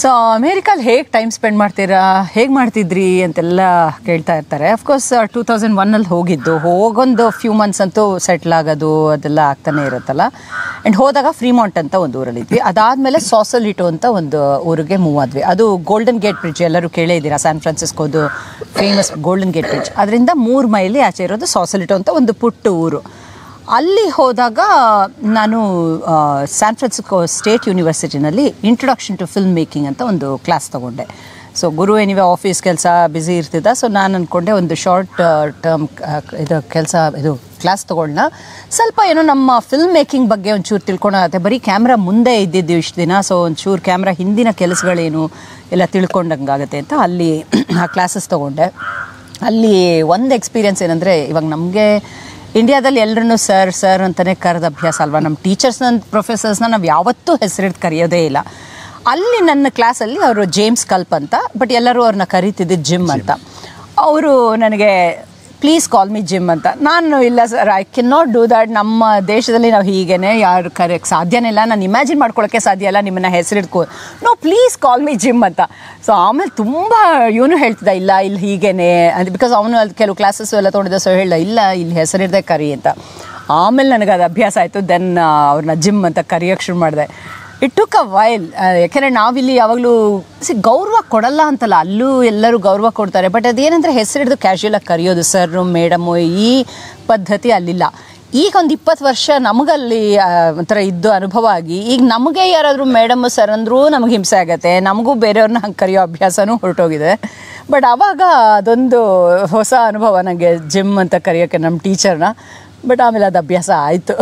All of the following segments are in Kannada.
ಸೊ ಅಮೇರಿಕಲ್ಲಿ ಹೇಗೆ ಟೈಮ್ ಸ್ಪೆಂಡ್ ಮಾಡ್ತೀರಾ, ಹೇಗೆ ಮಾಡ್ತಿದ್ರಿ ಅಂತೆಲ್ಲ ಕೇಳ್ತಾ ಇರ್ತಾರೆ. ಅಫ್ಕೋರ್ಸ್ 2001 ಹೋಗಿದ್ದು, ಹೋಗೊಂದು ಫ್ಯೂ ಮಂತ್ಸ್ ಅಂತೂ ಸೆಟ್ಲ್ ಆಗೋದು ಅದೆಲ್ಲ ಆಗ್ತಾನೆ ಇರುತ್ತಲ್ಲ. ಆ್ಯಂಡ್ ಹೋದಾಗ ಫ್ರೀಮಾಂಟ್ ಅಂತ ಒಂದು ಊರಲ್ಲಿದ್ವಿ. ಅದಾದಮೇಲೆ ಸಾಸಲಿಟೋ ಅಂತ ಒಂದು ಊರಿಗೆ ಮೂವ್ ಆದ್ವಿ. ಅದು ಗೋಲ್ಡನ್ ಗೇಟ್ ಬ್ರಿಡ್ಜ್, ಎಲ್ಲರೂ ಕೇಳೇ ಇದ್ದೀರಾ, ಸ್ಯಾನ್ ಫ್ರಾನ್ಸಿಸ್ಕೋದು ಫೇಮಸ್ ಗೋಲ್ಡನ್ ಗೇಟ್ ಬ್ರಿಡ್ಜ್. ಅದರಿಂದ 3 ಮೈಲಿ ಆಚೆ ಇರೋದು ಸಾಸಲಿಟೋ ಅಂತ ಒಂದು ಪುಟ್ಟ ಊರು. ಅಲ್ಲಿ ಹೋದಾಗ ನಾನು ಸ್ಯಾನ್ ಫ್ರಾನ್ಸಿಸ್ಕೋ ಸ್ಟೇಟ್ ಯೂನಿವರ್ಸಿಟಿನಲ್ಲಿ ಇಂಟ್ರೊಡಕ್ಷನ್ ಟು ಫಿಲ್ಮ್ ಮೇಕಿಂಗ್ ಅಂತ ಒಂದು ಕ್ಲಾಸ್ ತೊಗೊಂಡೆ. ಸೊ ಗುರು ಏನಿವೆ ಆಫೀಸ್ ಕೆಲಸ ಬ್ಯುಸಿ ಇರ್ತಿದ್ದ. ಸೊ ನಾನು ಅಂದ್ಕೊಂಡೆ ಒಂದು ಶಾರ್ಟ್ ಟರ್ಮ್ ಇದು ಕ್ಲಾಸ್ ತೊಗೊಂಡ ಸ್ವಲ್ಪ ಏನೋ ನಮ್ಮ ಫಿಲ್ಮ್ ಮೇಕಿಂಗ್ ಬಗ್ಗೆ ಒಂಚೂರು ತಿಳ್ಕೊಂಡಾಗತ್ತೆ. ಬರೀ ಕ್ಯಾಮ್ರಾ ಮುಂದೆ ಇದ್ದಿದ್ದು ಇಷ್ಟು ದಿನ, ಸೊ ಒಂಚೂರು ಕ್ಯಾಮ್ರಾ ಹಿಂದಿನ ಕೆಲಸಗಳೇನು ಎಲ್ಲ ತಿಳ್ಕೊಂಡಂಗಾಗತ್ತೆ ಅಂತ ಅಲ್ಲಿ ಆ ಕ್ಲಾಸಸ್ ತೊಗೊಂಡೆ. ಅಲ್ಲಿ ಒಂದು ಎಕ್ಸ್ಪೀರಿಯನ್ಸ್ ಏನಂದರೆ, ಇವಾಗ ನಮಗೆ ಇಂಡಿಯಾದಲ್ಲಿ ಎಲ್ಲರೂ ಸರ್ ಅಂತಲೇ ಕರೆದ ಅಭ್ಯಾಸ ಅಲ್ವಾ. ನಮ್ಮ ಟೀಚರ್ಸ್ನ ಪ್ರೊಫೆಸರ್ಸ್ನ ನಾವು ಯಾವತ್ತೂ ಹೆಸರಿಟ್ಟು ಕರೆಯೋದೇ ಇಲ್ಲ. ಅಲ್ಲಿ ನನ್ನ ಕ್ಲಾಸಲ್ಲಿ ಅವರು ಜೇಮ್ಸ್ ಕಲ್ಪ್ ಅಂತ, ಬಟ್ ಎಲ್ಲರೂ ಅವ್ರನ್ನ ಕರೀತಿದ್ದಿದ್ದು ಜಿಮ್ ಅಂತ. ಅವರು ನನಗೆ ಪ್ಲೀಸ್ ಕಾಲ್ ಮಿ ಜಿಮ್ ಅಂತ. ನಾನು ಇಲ್ಲ sir, I can not do that. ನಮ್ಮ ದೇಶದಲ್ಲಿ ನಾವು ಹೀಗೇ ಯಾರು ಕರೆಯೋಕ್ಕೆ ಸಾಧ್ಯನೇ ಇಲ್ಲ, ನಾನು ಇಮ್ಯಾಜಿನ್ ಮಾಡ್ಕೊಳ್ಳೋಕ್ಕೆ ಸಾಧ್ಯ ಇಲ್ಲ ನಿಮ್ಮನ್ನು ಹೆಸರಿಡ್ಕೊ, no please call me Jim ಅಂತ. ಸೊ ಆಮೇಲೆ ತುಂಬ ಇವನು ಹೇಳ್ತಿದ್ದ, ಇಲ್ಲ ಇಲ್ಲಿ ಹೀಗೇನೆ ಅದು, ಬಿಕಾಸ್ ಅವನು ಅದು ಕೆಲವು ಕ್ಲಾಸಸ್ಸು ಎಲ್ಲ ತೊಗೊಂಡಿದ್ದ. ಸೊ ಹೇಳ್ದ, ಇಲ್ಲ ಇಲ್ಲಿ ಹೆಸರಿಡ್ದೆ ಕರಿ ಅಂತ. ಆಮೇಲೆ ನನಗೆ ಅದು ಅಭ್ಯಾಸ ಆಯಿತು. ದೆನ್ ಅವ್ರನ್ನ ಜಿಮ್ ಅಂತ ಕರೆಯೋಕ್ಕೆ ಶುರು ಮಾಡಿದೆ. It took a while. ಯಾಕೆಂದರೆ ನಾವಿಲ್ಲಿ ಯಾವಾಗಲೂ ಗೌರವ ಕೊಡಲ್ಲ ಅಂತಲ್ಲ, ಅಲ್ಲೂ ಎಲ್ಲರೂ ಗೌರವ ಕೊಡ್ತಾರೆ. ಬಟ್ ಅದೇನಂದರೆ ಹೆಸರಿಡ್ದು ಕ್ಯಾಶುಯಲಾಗಿ ಕರೆಯೋದು, ಸರ್ ಮೇಡಮು, ಈ ಪದ್ಧತಿ ಅಲ್ಲಿಲ್ಲ. ಈಗ ಒಂದು 20 ವರ್ಷ ನಮಗಲ್ಲಿ ಒಂಥರ ಇದ್ದು ಅನುಭವ ಆಗಿ, ಈಗ ನಮಗೆ ಯಾರಾದರೂ ಮೇಡಮು ಸರ್ ಅಂದರೂ ನಮಗೆ ಹಿಂಸೆ ಆಗುತ್ತೆ. ನಮಗೂ ಬೇರೆಯವ್ರನ್ನ ಹಂಗೆ ಕರೆಯೋ ಅಭ್ಯಾಸನೂ ಹೊರಟೋಗಿದೆ. ಬಟ್ ಆವಾಗ ಅದೊಂದು ಹೊಸ ಅನುಭವ ನನಗೆ, ಜಿಮ್ ಅಂತ ಕರೆಯೋಕ್ಕೆ ನಮ್ಮ ಟೀಚರ್ನ. ಬಟ್ ಆಮೇಲೆ ಅದು ಅಭ್ಯಾಸ ಆಯಿತು.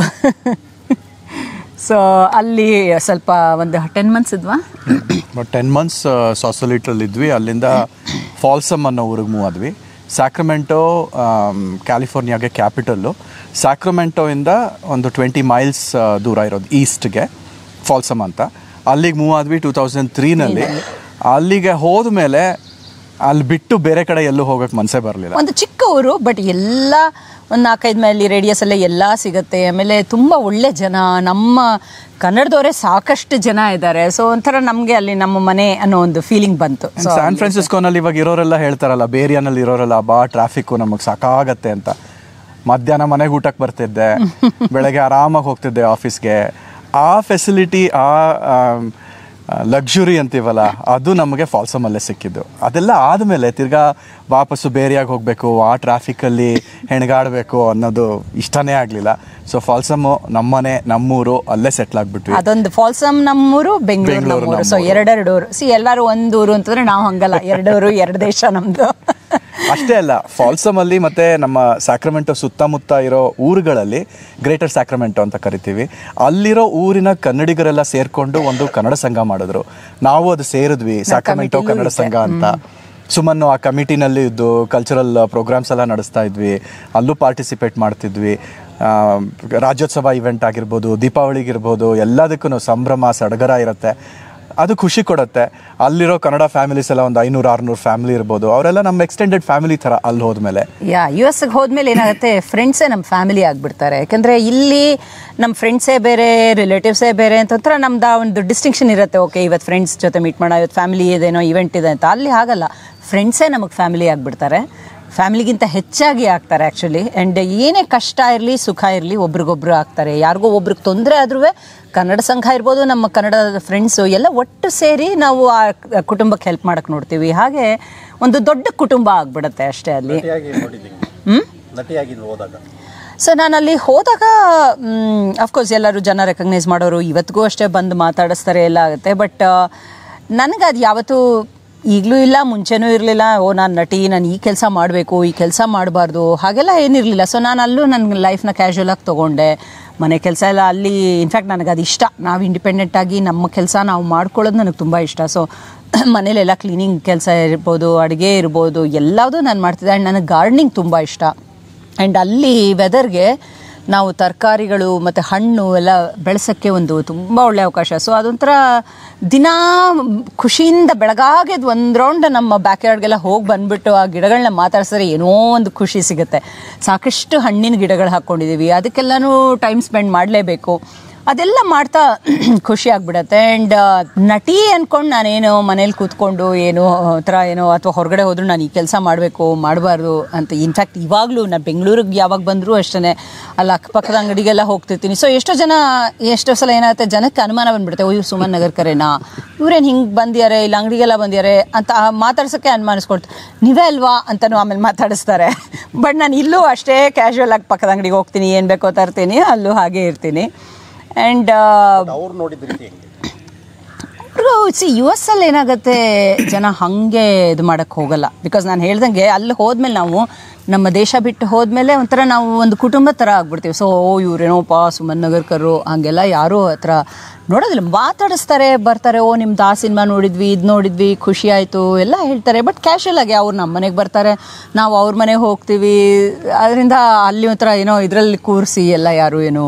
ಸೊ ಅಲ್ಲಿ ಸ್ವಲ್ಪ ಒಂದು 10 ಮಂತ್ಸ್ ಇದ್ವಾ, 10 ಮಂತ್ಸ್ ಸಾಸಲಿಟಲ್ಲಿದ್ವಿ. ಅಲ್ಲಿಂದ ಫಾಲ್ಸಮ್ ಅನ್ನೋ ಊರಿಗೆ ಮೂವ್ ಆದ್ವಿ. ಸ್ಯಾಕ್ರಮೆಂಟೋ ಕ್ಯಾಲಿಫೋರ್ನಿಯಾಗೆ ಕ್ಯಾಪಿಟಲ್ಲು. ಸ್ಯಾಕ್ರಮೆಂಟೋಯಿಂದ ಒಂದು 20 ಮೈಲ್ಸ್ ದೂರ ಇರೋದು ಈಸ್ಟ್ಗೆ ಫಾಲ್ಸಮ್ ಅಂತ. ಅಲ್ಲಿಗೆ ಮೂವ್ ಆದ್ವಿ 2003ನಲ್ಲಿ. ಅಲ್ಲಿಗೆ ಹೋದ ಮೇಲೆ ಅಲ್ಲಿ ಬಿಟ್ಟು ಬೇರೆ ಕಡೆ ಎಲ್ಲೂ ಹೋಗೋಕ್ಕೆ ಮನಸ್ಸೇ ಬರಲಿಲ್ಲ. ಒಂದು ಚಿಕ್ಕ ಊರು, ಬಟ್ ಎಲ್ಲ ಒಂದು 4-5 ಮೈಲಿ ರೇಡಿಯಸಲ್ಲೇ ಎಲ್ಲ ಸಿಗುತ್ತೆ. ಆಮೇಲೆ ತುಂಬ ಒಳ್ಳೆ ಜನ, ನಮ್ಮ ಕನ್ನಡದವರೇ ಸಾಕಷ್ಟು ಜನ ಇದ್ದಾರೆ. ಸೊ ಒಂಥರ ನಮಗೆ ಅಲ್ಲಿ ನಮ್ಮ ಮನೆ ಅನ್ನೋ ಒಂದು ಫೀಲಿಂಗ್ ಬಂತು. ಸ್ಯಾನ್ ಫ್ರಾನ್ಸಿಸ್ಕೋನಲ್ಲಿ ಇವಾಗ ಇರೋರೆಲ್ಲ ಹೇಳ್ತಾರಲ್ಲ, ಬೇರಿಯಾನಲ್ಲಿ ಇರೋರೆಲ್ಲ ಬಾ ಟ್ರಾಫಿಕ್ಕು ನಮಗೆ ಸಾಕಾಗತ್ತೆ ಅಂತ. ಮಧ್ಯಾಹ್ನ ಮನೆಗೆ ಊಟಕ್ಕೆ ಬರ್ತಿದ್ದೆ, ಬೆಳಗ್ಗೆ ಆರಾಮಾಗಿ ಹೋಗ್ತಿದ್ದೆ ಆಫೀಸ್ಗೆ. ಆ ಫೆಸಿಲಿಟಿ, ಆ ಲಕ್ಸುರಿ ಅಂತೀವಲ್ಲ, ಅದು ನಮಗೆ ಫಾಲ್ಸಮಲ್ಲೇ ಸಿಕ್ಕಿದ್ದು. ಅದೆಲ್ಲ ಆದಮೇಲೆ ತಿರ್ಗಾ ವಾಪಸ್ಸು ಬೇರೆಯಾಗಿ ಹೋಗಬೇಕು, ಆ ಟ್ರಾಫಿಕಲ್ಲಿ ಹೆಣಗಾಡಬೇಕು ಅನ್ನೋದು ಇಷ್ಟನೇ ಆಗಲಿಲ್ಲ. ಸೊ ಫಾಲ್ಸಮ್ಮು ನಮ್ಮನೆ, ನಮ್ಮೂರು, ಅಲ್ಲೇ ಸೆಟ್ಲ್ ಆಗಿಬಿಟ್ವಿ. ಅದೊಂದು ಫಾಲ್ಸಮ್ ನಮ್ಮೂರು, ಬೆಂಗಳೂರು. ಸೊ ಎರಡೆರಡು ಊರು. ಎಲ್ಲರೂ ಒಂದು ಊರು ಅಂತಂದ್ರೆ ನಾವು ಹಂಗಲ್ಲ, 2 ಊರು 2 ದೇಶ ನಮ್ಮದು. ಅಷ್ಟೇ ಅಲ್ಲ, ಫಾಲ್ಸಮಲ್ಲಿ ಮತ್ತು ನಮ್ಮ ಸ್ಯಾಕ್ರಮೆಂಟೋ ಸುತ್ತಮುತ್ತ ಇರೋ ಊರುಗಳಲ್ಲಿ ಗ್ರೇಟರ್ ಸ್ಯಾಕ್ರಮೆಂಟೋ ಅಂತ ಕರಿತೀವಿ. ಅಲ್ಲಿರೋ ಊರಿನ ಕನ್ನಡಿಗರೆಲ್ಲ ಸೇರಿಕೊಂಡು ಒಂದು ಕನ್ನಡ ಸಂಘ ಮಾಡಿದ್ರು. ನಾವು ಅದು ಸೇರಿದ್ವಿ, ಸ್ಯಾಕ್ರಮೆಂಟೋ ಕನ್ನಡ ಸಂಘ ಅಂತ. ಸುಮ್ಮನೆ ಆ ಕಮಿಟಿನಲ್ಲಿ ಇದ್ದು ಕಲ್ಚರಲ್ ಪ್ರೋಗ್ರಾಮ್ಸ್ ಎಲ್ಲ ನಡೆಸ್ತಾ ಇದ್ವಿ, ಅಲ್ಲೂ ಪಾರ್ಟಿಸಿಪೇಟ್ ಮಾಡ್ತಿದ್ವಿ. ರಾಜ್ಯೋತ್ಸವ ಇವೆಂಟ್ ಆಗಿರ್ಬೋದು, ದೀಪಾವಳಿಗಿರ್ಬೋದು, ಎಲ್ಲದಕ್ಕೂ ಸಂಭ್ರಮ ಸಡಗರ ಇರುತ್ತೆ. ಅದು ಖುಷಿ ಕೊಡುತ್ತೆ. ಅಲ್ಲಿರೋ ಕನ್ನಡ ಫ್ಯಾಮಿಲೀಸ್ ಎಲ್ಲ ಒಂದು 500-600 ಫ್ಯಾಮಿಲಿ ಇರ್ಬೋದು. ಅವರೆಲ್ಲ ನಮ್ಮ ಎಕ್ಸ್ಟೆಂಡೆಡ್ ಫ್ಯಾಮಿಲಿ ಥರ ಅಲ್ಲಿ ಹೋದ್ಮೇಲೆ. US ಹೋದ್ಮೇಲೆ ಏನಾಗುತ್ತೆ, ಫ್ರೆಂಡ್ಸೇ ನಮ್ಮ ಫ್ಯಾಮಿಲಿ ಆಗಿಬಿಡ್ತಾರೆ. ಯಾಕೆಂದರೆ ಇಲ್ಲಿ ನಮ್ಮ ಫ್ರೆಂಡ್ಸೇ ಬೇರೆ, ರಿಲೇಟಿವ್ಸೇ ಬೇರೆ ಅಂತ ಒಂಥರ ನಮ್ದು ಒಂದು ಡಿಸ್ಟಿಂಕ್ಷನ್ ಇರುತ್ತೆ. ಓಕೆ, ಇವತ್ತು ಫ್ರೆಂಡ್ಸ್ ಜೊತೆ ಮೀಟ್ ಮಾಡೋಣ, ಇವತ್ತು ಫ್ಯಾಮಿಲಿ ಇದೇನೋ ಇವೆಂಟ್ ಇದೆ ಅಂತ. ಅಲ್ಲಿ ಹಾಗಲ್ಲ, ಫ್ರೆಂಡ್ಸೇ ನಮಗೆ ಫ್ಯಾಮಿಲಿ ಆಗಿಬಿಡ್ತಾರೆ. ಫ್ಯಾಮಿಲಿಗಿಂತ ಹೆಚ್ಚಾಗಿ ಆಗ್ತಾರೆ ಆ್ಯಕ್ಚುಲಿ. ಆ್ಯಂಡ್ ಏನೇ ಕಷ್ಟ ಇರಲಿ ಸುಖ ಇರಲಿ ಒಬ್ರಿಗೊಬ್ರು ಆಗ್ತಾರೆ. ಯಾರಿಗೋ ಒಬ್ರಿಗೆ ತೊಂದರೆ ಆದ್ರೂ ಕನ್ನಡ ಸಂಘ ಇರ್ಬೋದು, ನಮ್ಮ ಕನ್ನಡದ ಫ್ರೆಂಡ್ಸು ಎಲ್ಲ ಒಟ್ಟು ಸೇರಿ ನಾವು ಆ ಕುಟುಂಬಕ್ಕೆ ಹೆಲ್ಪ್ ಮಾಡೋಕ್ಕೆ ನೋಡ್ತೀವಿ. ಹಾಗೆ ಒಂದು ದೊಡ್ಡ ಕುಟುಂಬ ಆಗ್ಬಿಡುತ್ತೆ ಅಷ್ಟೇ ಅಲ್ಲಿ. ಸೊ ನಾನು ಅಲ್ಲಿ ಹೋದಾಗ ಅಫ್ಕೋರ್ಸ್ ಎಲ್ಲರೂ ಜನ ರೆಕಗ್ನೈಸ್ ಮಾಡೋರು, ಇವತ್ತಿಗೂ ಅಷ್ಟೇ ಬಂದು ಮಾತಾಡಿಸ್ತಾರೆ, ಎಲ್ಲ ಆಗುತ್ತೆ. ಬಟ್ ನನಗೆ ಅದು ಯಾವತ್ತೂ ಈಗಲೂ ಇಲ್ಲ, ಮುಂಚೆನೂ ಇರಲಿಲ್ಲ. ನಾನು ನಟಿ, ನಾನು ಈ ಕೆಲಸ ಮಾಡಬೇಕು, ಈ ಕೆಲಸ ಮಾಡಬಾರ್ದು, ಹಾಗೆಲ್ಲ ಏನಿರಲಿಲ್ಲ. ಸೊ ನಾನು ಅಲ್ಲೂ ನನ್ನ ಲೈಫ್ನ ಕ್ಯಾಶುಯಲಾಗಿ ತೊಗೊಂಡೆ. ಮನೆ ಕೆಲಸ ಎಲ್ಲ ಅಲ್ಲಿ, ಇನ್ಫ್ಯಾಕ್ಟ್ ನನಗೆ ಅದು ಇಷ್ಟ. ನಾವು ಇಂಡಿಪೆಂಡೆಂಟಾಗಿ ನಮ್ಮ ಕೆಲಸ ನಾವು ಮಾಡ್ಕೊಳ್ಳೋದು ನನಗೆ ತುಂಬ ಇಷ್ಟ. ಸೊ ಮನೇಲೆಲ್ಲ ಕ್ಲೀನಿಂಗ್ ಕೆಲಸ ಇರ್ಬೋದು, ಅಡುಗೆ ಇರ್ಬೋದು, ಎಲ್ಲದೂ ನಾನು ಮಾಡ್ತಿದ್ದೆ. ಆ್ಯಂಡ್ ನನಗೆ ಗಾರ್ಡನಿಂಗ್ ತುಂಬ ಇಷ್ಟ. ಆ್ಯಂಡ್ ಅಲ್ಲಿ ವೆದರ್ಗೆ ನಾವು ತರಕಾರಿಗಳು ಮತ್ತು ಹಣ್ಣು ಎಲ್ಲ ಬೆಳೆಸೋಕ್ಕೆ ಒಂದು ತುಂಬ ಒಳ್ಳೆಯ ಅವಕಾಶ. ಸೊ ಅದೊಂಥರ ದಿನ ಖುಷಿಯಿಂದ ಬೆಳಗಾಗೆದು ಒಂದು ರೌಂಡ್ ನಮ್ಮ ಬ್ಯಾಕ್ಯಾರ್ಡ್ಗೆಲ್ಲ ಹೋಗಿ ಬಂದುಬಿಟ್ಟು ಆ ಗಿಡಗಳನ್ನ ಮಾತಾಡ್ಸಿದ್ರೆ ಏನೋ ಒಂದು ಖುಷಿ ಸಿಗುತ್ತೆ. ಸಾಕಷ್ಟು ಹಣ್ಣಿನ ಗಿಡಗಳು ಹಾಕ್ಕೊಂಡಿದ್ದೀವಿ, ಅದಕ್ಕೆಲ್ಲನೂ ಟೈಮ್ ಸ್ಪೆಂಡ್ ಮಾಡಲೇಬೇಕು. ಅದೆಲ್ಲ ಮಾಡ್ತಾ ಖುಷಿ ಆಗ್ಬಿಡತ್ತೆ. ಆ್ಯಂಡ್ ನಟಿ ಅಂದ್ಕೊಂಡು ನಾನೇನು ಮನೇಲಿ ಕೂತ್ಕೊಂಡು ಏನೋ ಥರ ಏನೋ ಅಥವಾ ಹೊರಗಡೆ ಹೋದ್ರು ನಾನು ಈ ಕೆಲಸ ಮಾಡಬೇಕು ಮಾಡಬಾರ್ದು ಅಂತ. ಇನ್ಫ್ಯಾಕ್ಟ್ ಇವಾಗಲೂ ನಾನು ಬೆಂಗಳೂರಿಗೆ ಯಾವಾಗ ಬಂದರೂ ಅಷ್ಟೇ ಅಲ್ಲಿ ಅಕ್ಕಪಕ್ಕದ ಅಂಗಡಿಗೆಲ್ಲ ಹೋಗ್ತಿರ್ತೀನಿ. ಸೊ ಎಷ್ಟೋ ಸಲ ಏನಾಗುತ್ತೆ, ಜನಕ್ಕೆ ಅನುಮಾನ ಬಂದ್ಬಿಡುತ್ತೆ, ಓ ಇವ್ರು ಸುಮನ್ ನಗರ್ಕರೇನಾ, ಇವ್ರೇನು ಹಿಂಗೆ ಬಂದಿದ್ದಾರೆ, ಇಲ್ಲಿ ಅಂಗಡಿಗೆಲ್ಲ ಬಂದಿದ್ದಾರೆ ಅಂತ ಮಾತಾಡ್ಸೋಕ್ಕೆ ಅನುಮಾನಿಸ್ಕೊಳ್ತಾರೆ. ನೀವೇ ಅಲ್ವಾ ಅಂತಲೂ ಆಮೇಲೆ ಮಾತಾಡಿಸ್ತಾರೆ. ಬಟ್ ನಾನು ಇಲ್ಲೂ ಅಷ್ಟೇ ಕ್ಯಾಶುವಲ್ ಆಗಿ ಪಕ್ಕದ ಅಂಗಡಿಗೆ ಹೋಗ್ತೀನಿ, ಏನು ಬೇಕೋ ತರ್ತೀನಿ, ಅಲ್ಲೂ ಹಾಗೆ ಇರ್ತೀನಿ. ಆ್ಯಂಡ್ ಅವ್ರು ನೋಡಿದ್ರಿ ಯು ಎಸ್ ಅಲ್ಲಿ ಏನಾಗುತ್ತೆ, ಜನ ಹಾಗೆ ಇದು ಮಾಡೋಕ್ಕೆ ಹೋಗಲ್ಲ. ಬಿಕಾಸ್ ನಾನು ಹೇಳ್ದಂಗೆ ಅಲ್ಲಿ ಹೋದ್ಮೇಲೆ ನಾವು ನಮ್ಮ ದೇಶ ಬಿಟ್ಟು ಹೋದ್ಮೇಲೆ ಒಂಥರ ನಾವು ಒಂದು ಕುಟುಂಬದ ಥರ ಆಗ್ಬಿಡ್ತೀವಿ. ಸೊ ಇವ್ರೇನೋಪ್ಪ ಸುಮನ್ ನಗರ್ಕರು ಹಾಗೆಲ್ಲ ಯಾರೂ ಹತ್ರ ನೋಡೋದಿಲ್ಲ. ಮಾತಾಡಿಸ್ತಾರೆ, ಬರ್ತಾರೆ, ಓ ನಿಮ್ದು ಆ ಸಿನಿಮಾ ನೋಡಿದ್ವಿ, ಇದು ನೋಡಿದ್ವಿ, ಖುಷಿ ಆಯಿತು ಎಲ್ಲ ಹೇಳ್ತಾರೆ. ಬಟ್ ಕ್ಯಾಶುವಲ್ ಆಗಿ ಅವ್ರು ನಮ್ಮ ಮನೆಗೆ ಬರ್ತಾರೆ, ನಾವು ಅವ್ರ ಮನೆಗೆ ಹೋಗ್ತೀವಿ. ಅದರಿಂದ ಅಲ್ಲಿ ಒಂಥರ ಏನೋ ಇದರಲ್ಲಿ ಕೂರಿಸಿ ಎಲ್ಲ ಯಾರು ಏನು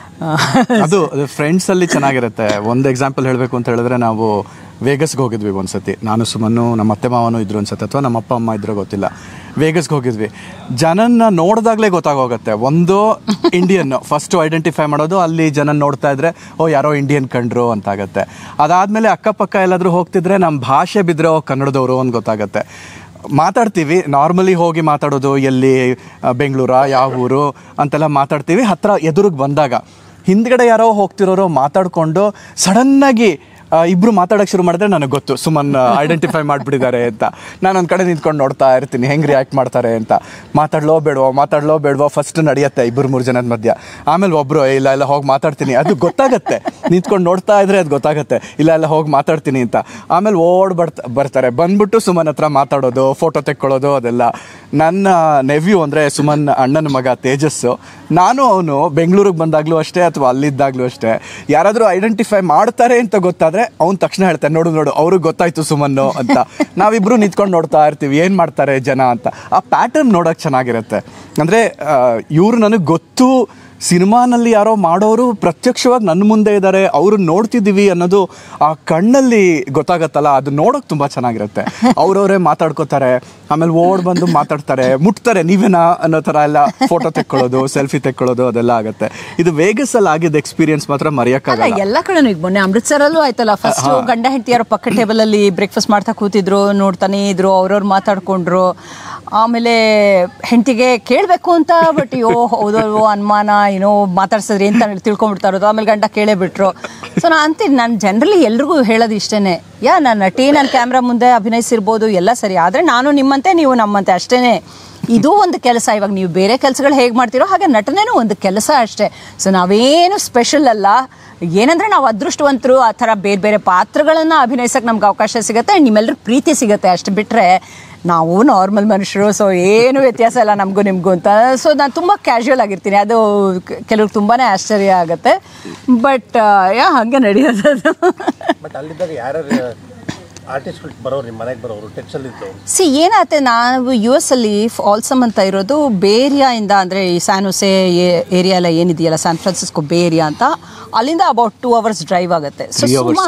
ಅದು ಫ್ರೆಂಡ್ಸ್ ಅಲ್ಲಿ ಚೆನ್ನಾಗಿರುತ್ತೆ. ಒಂದು ಎಕ್ಸಾಂಪಲ್ ಹೇಳಬೇಕು ಅಂತ ಹೇಳಿದ್ರೆ, ನಾವು ವೇಗಸ್ಗೆ ಹೋಗಿದ್ವಿ ಒಂದ್ಸತಿ, ನಾನು ಸುಮನ್ನು, ನಮ್ಮ ಅತ್ತೆ ಮಾವನು ಇದ್ರು ಅನ್ಸತ್ತೆ, ಅಥವಾ ನಮ್ಮ ಅಪ್ಪ ಅಮ್ಮ ಇದ್ರು ಗೊತ್ತಿಲ್ಲ. ವೇಗಸ್ಗೆ ಹೋಗಿದ್ವಿ. ಜನನ್ನ ನೋಡಿದಾಗಲೇ ಗೊತ್ತಾಗೋಗುತ್ತೆ, ಒಂದು ಇಂಡಿಯನ್ ಫಸ್ಟ್ ಐಡೆಂಟಿಫೈ ಮಾಡೋದು, ಅಲ್ಲಿ ಜನ ನೋಡ್ತಾ ಇದ್ರೆ ಓ ಯಾರೋ ಇಂಡಿಯನ್ ಕಂಡ್ರು ಅಂತಾಗತ್ತೆ. ಅದಾದ್ಮೇಲೆ ಅಕ್ಕಪಕ್ಕ ಎಲ್ಲಾದ್ರೂ ಹೋಗ್ತಿದ್ರೆ ನಮ್ಮ ಭಾಷೆ ಬಿದ್ದರೆ ಓ ಕನ್ನಡದವರು ಅಂತ ಗೊತ್ತಾಗತ್ತೆ. ಮಾತಾಡ್ತೀವಿ, ನಾರ್ಮಲಿ ಹೋಗಿ ಮಾತಾಡೋದು ಎಲ್ಲಿ, ಬೆಂಗಳೂರಾ ಯಾವ ಊರು ಅಂತೆಲ್ಲ ಮಾತಾಡ್ತೀವಿ. ಹತ್ರ ಎದುರಿಗೆ ಬಂದಾಗ ಹಿಂದ್ಗಡೆ ಯಾರೋ ಹೋಗ್ತಿರೋರು ಮಾತಾಡ್ಕೊಂಡು ಸಡನ್ನಾಗಿ ಇಬ್ರು ಮಾತಾಡೋಕೆ ಶುರು ಮಾಡಿದ್ರೆ ನನಗೆ ಗೊತ್ತು ಸುಮನ್ ಐಡೆಂಟಿಫೈ ಮಾಡಿಬಿಟ್ಟಿದ್ದಾರೆ ಅಂತ. ನಾನು ಒಂದು ಕಡೆ ನಿಂತ್ಕೊಂಡು ನೋಡ್ತಾ ಇರ್ತೀನಿ ಹೆಂಗೆ ರಿಯಾಕ್ಟ್ ಮಾಡ್ತಾರೆ ಅಂತ. ಮಾತಾಡ್ಲೋ ಬೇಡವೋ ಫಸ್ಟ್ ನಡೆಯುತ್ತೆ 2-3 ಜನದ ಮಧ್ಯ. ಆಮೇಲೆ ಒಬ್ಬರು ಇಲ್ಲ ಹೋಗಿ ಮಾತಾಡ್ತೀನಿ, ಅದು ಗೊತ್ತಾಗತ್ತೆ, ನಿಂತ್ಕೊಂಡು ನೋಡ್ತಾ ಇದ್ರೆ ಅದು ಗೊತ್ತಾಗತ್ತೆ, ಇಲ್ಲ ಹೋಗಿ ಮಾತಾಡ್ತೀನಿ ಅಂತ. ಆಮೇಲೆ ಬರ್ತಾರೆ, ಬಂದ್ಬಿಟ್ಟು ಸುಮನ್ ಹತ್ರ ಮಾತಾಡೋದು, ಫೋಟೋ ತೆಕ್ಕೊಳ್ಳೋದು ಅದೆಲ್ಲ. ನನ್ನ ನೆವ್ಯೂ ಅಂದರೆ ಸುಮನ್ ಅಣ್ಣನ ಮಗ ತೇಜಸ್ಸು, ನಾನು ಅವನು ಬೆಂಗಳೂರಿಗೆ ಬಂದಾಗಲೂ ಅಷ್ಟೇ ಅಥವಾ ಅಲ್ಲಿದ್ದಾಗಲೂ ಅಷ್ಟೇ, ಯಾರಾದರೂ ಐಡೆಂಟಿಫೈ ಮಾಡ್ತಾರೆ ಅಂತ ಗೊತ್ತಾದರೆ ಅವ್ನು ತಕ್ಷಣ ಹೇಳ್ತಾರೆ, ನೋಡು ಅವ್ರಿಗೆ ಗೊತ್ತಾಯ್ತು ಸುಮನ್ನು ಅಂತ. ನಾವಿಬ್ರು ನಿಂತ್ಕೊಂಡು ನೋಡ್ತಾ ಇರ್ತೀವಿ ಏನು ಮಾಡ್ತಾರೆ ಜನ ಅಂತ. ಆ ಪ್ಯಾಟರ್ನ್ ನೋಡೋಕೆ ಚೆನ್ನಾಗಿರುತ್ತೆ. ಅಂದರೆ ಇವ್ರು ನನಗೆ ಗೊತ್ತು, ಸಿನಿಮಾನಲ್ಲಿ ಯಾರೋ ಮಾಡೋರು ಪ್ರತ್ಯಕ್ಷವಾಗಿ ನನ್ನ ಮುಂದೆ ಇದ್ದಾರೆ, ಅವರು ನೋಡ್ತಿದ್ದೀವಿ ಅನ್ನೋದು ಆ ಕಣ್ಣಲ್ಲಿ ಗೊತ್ತಾಗತ್ತಲ್ಲ, ಅದು ನೋಡೋಕೆ ತುಂಬ ಚೆನ್ನಾಗಿರುತ್ತೆ. ಅವ್ರವರೇ ಮಾತಾಡ್ಕೋತಾರೆ, ಆಮೇಲೆ ಬಂದು ಮಾತಾಡ್ತಾರೆ, ಮುಟ್ತಾರೆ, ನೀವೇನಾ ಅನ್ನೋ ಥರ ಎಲ್ಲ ಫೋಟೋ ತೆಕ್ಕೊಳ್ಳೋದು, ಸೆಲ್ಫಿ ತೆಕ್ಕೊಳ್ಳೋದು ಅದೆಲ್ಲ ಆಗುತ್ತೆ. ಇದು ವೇಗಸಲ್ಲಿ ಆಗಿದ್ದ ಎಕ್ಸ್ಪೀರಿಯನ್ಸ್ ಮಾತ್ರ ಮರೆಯೋಕ್ಕಾಗಲ್ಲ. ಎಲ್ಲ ಕಡೆ ಈಗ ಮೊನ್ನೆ ಅಮೃತ್ಸರಲ್ಲೂ ಆಯ್ತಲ್ಲ, ಫಸ್ಟ್ ಗಂಡ ಹೆಂಡತಿಯಾರು ಪಕ್ಕ ಟೇಬಲಲ್ಲಿ ಬ್ರೇಕ್ಫಾಸ್ಟ್ ಮಾಡ್ತಾ ಕೂತಿದ್ರು, ನೋಡ್ತಾನೆ ಇದ್ರು, ಅವ್ರವ್ರು ಮಾತಾಡ್ಕೊಂಡ್ರು. ಆಮೇಲೆ ಹೆಂಡತಿಗೆ ಕೇಳಬೇಕು ಅಂತ ಬಟ್ ಹೌದೋ ಅನುಮಾನ, ಏನೋ ಮಾತಾಡ್ಸಿದ್ರಿ ಅಂತ ತಿಳ್ಕೊಂಡ್ಬಿಡ್ತಾ ಇರೋದು. ಆಮೇಲೆ ಗಂಡ ಕೇಳೇ ಬಿಟ್ರು. ಸೊ ನಾನು ಅಂತೀನಿ, ನಾನು ಜನರಲಿ ಎಲ್ರಿಗೂ ಹೇಳೋದು ಇಷ್ಟೇ, ನಾನು ನಟಿ, ನಾನು ಕ್ಯಾಮ್ರಾ ಮುಂದೆ ಅಭಿನಯಿಸಿರ್ಬೋದು ಎಲ್ಲ ಸರಿ, ಆದರೆ ನಾನು ನಿಮ್ಮಂತೆ ನೀವು ನಮ್ಮಂತೆ ಅಷ್ಟೇ. ಇದು ಒಂದು ಕೆಲಸ. ಇವಾಗ ನೀವು ಬೇರೆ ಕೆಲಸಗಳು ಹೇಗೆ ಮಾಡ್ತೀರೋ ಹಾಗೆ ನಟನೇನೂ ಒಂದು ಕೆಲಸ ಅಷ್ಟೇ. ಸೊ ನಾವೇನು ಸ್ಪೆಷಲ್ ಅಲ್ಲ. ಏನಂದರೆ ನಾವು ಅದೃಷ್ಟವಂತರು, ಆ ಥರ ಬೇರೆ ಬೇರೆ ಪಾತ್ರಗಳನ್ನು ಅಭಿನಯಿಸೋಕೆ ನಮ್ಗೆ ಅವಕಾಶ ಸಿಗುತ್ತೆ, ನಿಮ್ಮೆಲ್ಲರೂ ಪ್ರೀತಿ ಸಿಗುತ್ತೆ. ಅಷ್ಟು ಬಿಟ್ಟರೆ ನಾವು ನಾರ್ಮಲ್ ಮನುಷ್ಯರು, ಸೊ ಏನು ವ್ಯತ್ಯಾಸ ಇಲ್ಲ ನಮಗೂ ನಿಮಗೂ ಅಂತ. ಸೊ ನಾನು ತುಂಬ ಕ್ಯಾಶುವಲ್ ಆಗಿರ್ತೀನಿ, ಅದು ಕೆಲವ್ರಿಗೆ ತುಂಬಾ ಆಶ್ಚರ್ಯ ಆಗುತ್ತೆ. ಬಟ್ ಹಾಗೆ ನಡೆಯೋದು. ಬಟ್ ಅಲ್ಲಿದ್ದಾಗ ಯಾರು ಆರ್ಟಿಸ್ಟ್ಗಳು ಬರೋರು ನಿಮ್ಮ ಮನೆಗೆ ಬರೋರು ಟೆಕ್ಸಲ್ಲಿದ್ದು ಏನಾಗುತ್ತೆ, ನಾವು ಯು ಎಸ್ ಅಲ್ಲಿ ಆಲ್ಸಮ್ ಅಂತ ಇರೋದು ಬೇರಿಯಾಯಿಂದ, ಅಂದರೆ ಈ ಸ್ಯಾನೋಸೆ ಏರಿಯಾ ಎಲ್ಲ ಏನಿದೆಯಲ್ಲ, ಸ್ಯಾನ್ ಫ್ರಾನ್ಸಿಸ್ಕೋ ಬೇ ಏರಿಯಾ ಅಂತ, ಅಲ್ಲಿಂದ ಅಬೌಟ್ 2 hours ಡ್ರೈವ್ ಆಗುತ್ತೆ. ಸೊ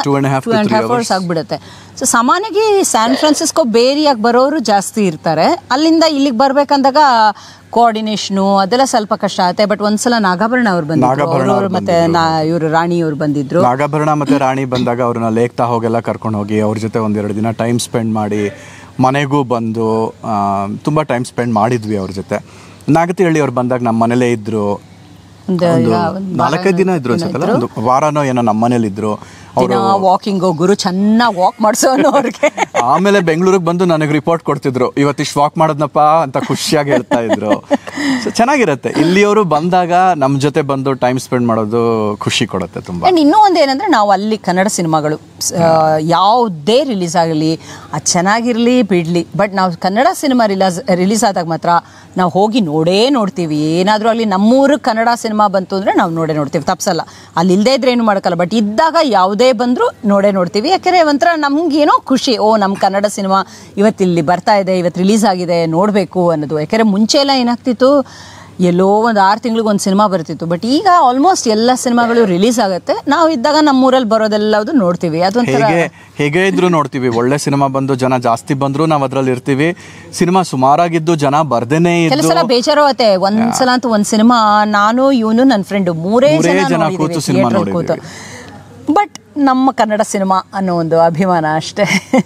2.5 hours ಆಗಿಬಿಡುತ್ತೆ. ಸೊ ಸಾಮಾನ್ಯವಾಗಿ ಸ್ಯಾನ್ ಫ್ರಾನ್ಸಿಸ್ಕೋ ಬೇ ಏರಿಯಾಗೆ ಬರೋರು ಜಾಸ್ತಿ ಇರ್ತಾರೆ. ಅಲ್ಲಿಂದ ಇಲ್ಲಿಗೆ ಬರ್ಬೇಕಂದಾಗ ಕೋಆರ್ಡಿನೇಷನು ಅದೆಲ್ಲ ಸ್ವಲ್ಪ ಕಷ್ಟ ಆಗುತ್ತೆ. ಬಟ್ ಒಂದ್ಸಲ ನಾಗಾಭರಣ ಅವ್ರು ಬಂದಿದ್ರು, ಮತ್ತೆ ಇವರು ರಾಣಿ ಅವ್ರು ಬಂದಿದ್ರು. ನಾಗಾಭರಣ ಮತ್ತೆ ರಾಣಿ ಬಂದಾಗ ಅವ್ರನ್ನ ಲೇಕ್ತಾ ಹೋಗೆಲ್ಲ ಕರ್ಕೊಂಡು ಹೋಗಿ ಅವ್ರ ಜೊತೆ 1-2 ದಿನ ಟೈಮ್ ಸ್ಪೆಂಡ್ ಮಾಡಿ, ಮನೆಗೂ ಬಂದು ತುಂಬ ಟೈಮ್ ಸ್ಪೆಂಡ್ ಮಾಡಿದ್ವಿ ಅವ್ರ ಜೊತೆ. ನಾಗತಿಹಳ್ಳಿ ಅವ್ರು ಬಂದಾಗ ನಮ್ಮ ಮನೇಲೇ ಇದ್ರು, 4-5 ದಿನ ಇದ್ರು ಅನ್ಸುತ್ತಲ್ಲ, ಒಂದು ವಾರನೋ ಏನೋ ನಮ್ಮ ಮನೇಲಿ ಇದ್ರು. ವಾಕಿಂಗ್ ಗುರು ಚೆನ್ನಾಗಿ ವಾಕ್ ಮಾಡಿಸೋನು ಅವ್ರಿಗೆ. ಆಮೇಲೆ ಬೆಂಗಳೂರಿಗೆ ಬಂದು ನನಗೆ ರಿಪೋರ್ಟ್ ಕೊಡ್ತಿದ್ರು, ಇವತ್ತಿಷ್ಟು ವಾಕ್ ಮಾಡೋದ್ನಪ್ಪ ಅಂತ ಖುಷಿಯಾಗಿ ಹೇಳ್ತಾ ಇದ್ರು. ಸೊ ಚೆನ್ನಾಗಿರುತ್ತೆ, ಇಲ್ಲಿಯವರು ಬಂದಾಗ ನಮ್ಮ ಜೊತೆ ಬಂದು ಟೈಮ್ ಸ್ಪೆಂಡ್ ಮಾಡೋದು ಖುಷಿ ಕೊಡುತ್ತೆ ತುಂಬ. ಇನ್ನೂ ಒಂದು ಏನಂದ್ರೆ, ನಾವು ಅಲ್ಲಿ ಕನ್ನಡ ಸಿನಿಮಾಗಳು ಯಾವುದೇ ರಿಲೀಸ್ ಆಗಲಿ ಅದು ಚೆನ್ನಾಗಿರಲಿ ಬಿಡಲಿ, ಬಟ್ ನಾವು ಕನ್ನಡ ಸಿನಿಮಾ ರಿಲೀಸ್ ಆದಾಗ ಮಾತ್ರ ನಾವು ಹೋಗಿ ನೋಡ್ತೀವಿ. ಏನಾದರೂ ಆಗಲಿ ನಮ್ಮೂರು ಕನ್ನಡ ಸಿನಿಮಾ ಬಂತು ಅಂದರೆ ನಾವು ನೋಡ್ತೀವಿ, ತಪ್ಸಲ್ಲ. ಅಲ್ಲಿ ಇಲ್ಲದೇ ಇದ್ರೆ ಏನು ಮಾಡೋಕ್ಕಲ್ಲ, ಬಟ್ ಇದ್ದಾಗ ಯಾವುದೇ ಬಂದರೂ ನೋಡ್ತೀವಿ. ಯಾಕೆಂದರೆ ಒಂಥರ ನಮಗೇನೋ ಖುಷಿ, ನಮ್ಮ ಕನ್ನಡ ಸಿನಿಮಾ ಇವತ್ತಿಲ್ಲಿ ಬರ್ತಾ ಇದೆ, ಇವತ್ತು ರಿಲೀಸ್ ಆಗಿದೆ, ನೋಡಬೇಕು ಅನ್ನೋದು. ಯಾಕೆಂದರೆ ಮುಂಚೆ ಎಲ್ಲ ಏನಾಗ್ತಿತ್ತು, ಎಲ್ಲೋ ಒಂದು 6 ತಿಂಗಳಿಗೆ ಒಂದು ಸಿನಿಮಾ ಬರ್ತಿತ್ತು. ಬಟ್ ಈಗ ಆಲ್ಮೋಸ್ಟ್ ಎಲ್ಲ ಸಿನಿಮಾಗಳು ರಿಲೀಸ್ ಆಗುತ್ತೆ. ನಾವು ಇದ್ದಾಗ ನಮ್ಮೂರಲ್ಲಿ ಬರೋದೆಲ್ಲದು ನೋಡ್ತೀವಿ. ಅದೊಂಥರ ಹೇಗೆ ಇದ್ರು ನೋಡ್ತೀವಿ. ಒಳ್ಳೆ ಸಿನಿಮಾ ಬಂದು ಜನ ಜಾಸ್ತಿ ಬಂದ್ರು ನಾವು ಅದ್ರಲ್ಲಿ ಇರ್ತೀವಿ. ಸಿನಿಮಾ ಸುಮಾರಾಗಿದ್ದು ಜನ ಬರ್ದೇನೆ ಕೆಲವು ಸಲ ಬೇಜಾರಾಗುತ್ತೆ. ಒಂದ್ಸಲ ಅಂತೂ ಒಂದು ಸಿನಿಮಾ ನಾನು ಇವನು ನನ್ನ ಫ್ರೆಂಡು ಮೂರೇ ಜನ ಕೂತು ಸಿನಿಮಾ ನೋಡಿದ್ವಿ. ಬಟ್ ನಮ್ಮ ಕನ್ನಡ ಸಿನಿಮಾ ಅನ್ನೋ ಒಂದು ಅಭಿಮಾನ ಅಷ್ಟೇ.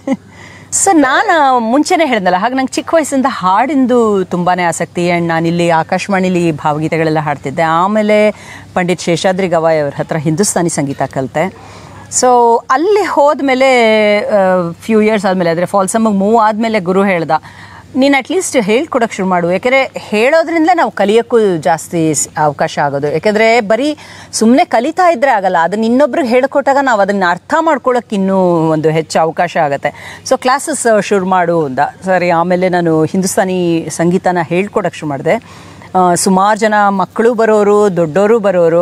ಸೊ ನಾನು ಮುಂಚೆನೇ ಹೇಳಿದ್ನಲ್ಲ, ಹಾಗೆ ನಂಗೆ ಚಿಕ್ಕ ವಯಸ್ಸಿಂದ ಹಾಡಿಂದು ತುಂಬಾ ಆಸಕ್ತಿ. ಆ್ಯಂಡ್ ನಾನಿಲ್ಲಿ ಆಕಾಶವಾಣಿಲಿ ಭಾವಗೀತೆಗಳೆಲ್ಲ ಹಾಡ್ತಿದ್ದೆ. ಆಮೇಲೆ ಪಂಡಿತ್ ಶೇಷಾದ್ರಿ ಗವಾಯ್ ಅವ್ರ ಹತ್ರ ಹಿಂದೂಸ್ತಾನಿ ಸಂಗೀತ ಕಲಿತೆ. ಸೊ ಅಲ್ಲಿ ಹೋದ್ಮೇಲೆ ಫ್ಯೂ ಇಯರ್ಸ್ ಆದಮೇಲೆ, ಅಂದರೆ ಫಾಲ್ಸಮ್ಮಿಗೆ ಮೂವ್ ಆದಮೇಲೆ ಗುರು ಹೇಳ್ದ, ನೀನು ಅಟ್ಲೀಸ್ಟ್ ಹೇಳ್ಕೊಡೋಕೆ ಶುರು ಮಾಡು. ಯಾಕೆಂದರೆ ಹೇಳೋದ್ರಿಂದ ನಾವು ಕಲಿಯೋಕ್ಕೂ ಜಾಸ್ತಿ ಅವಕಾಶ ಆಗೋದು. ಯಾಕೆಂದರೆ ಬರೀ ಸುಮ್ಮನೆ ಕಲಿತಾ ಇದ್ದರೆ ಆಗಲ್ಲ, ಅದನ್ನು ಇನ್ನೊಬ್ರಿಗೆ ಹೇಳ್ಕೊಟ್ಟಾಗ ನಾವು ಅದನ್ನು ಅರ್ಥ ಮಾಡ್ಕೊಳ್ಳೋಕೆ ಇನ್ನೂ ಒಂದು ಹೆಚ್ಚು ಅವಕಾಶ ಆಗುತ್ತೆ. ಸೊ ಕ್ಲಾಸಸ್ ಶುರು ಮಾಡು ಅಂದ. ಸರಿ, ಆಮೇಲೆ ನಾನು ಹಿಂದೂಸ್ತಾನಿ ಸಂಗೀತನ ಹೇಳ್ಕೊಡೋಕೆ ಶುರು ಮಾಡಿದೆ. ಸುಮಾರು ಜನ ಮಕ್ಕಳು ಬರೋರು, ದೊಡ್ಡವರು ಬರೋರು.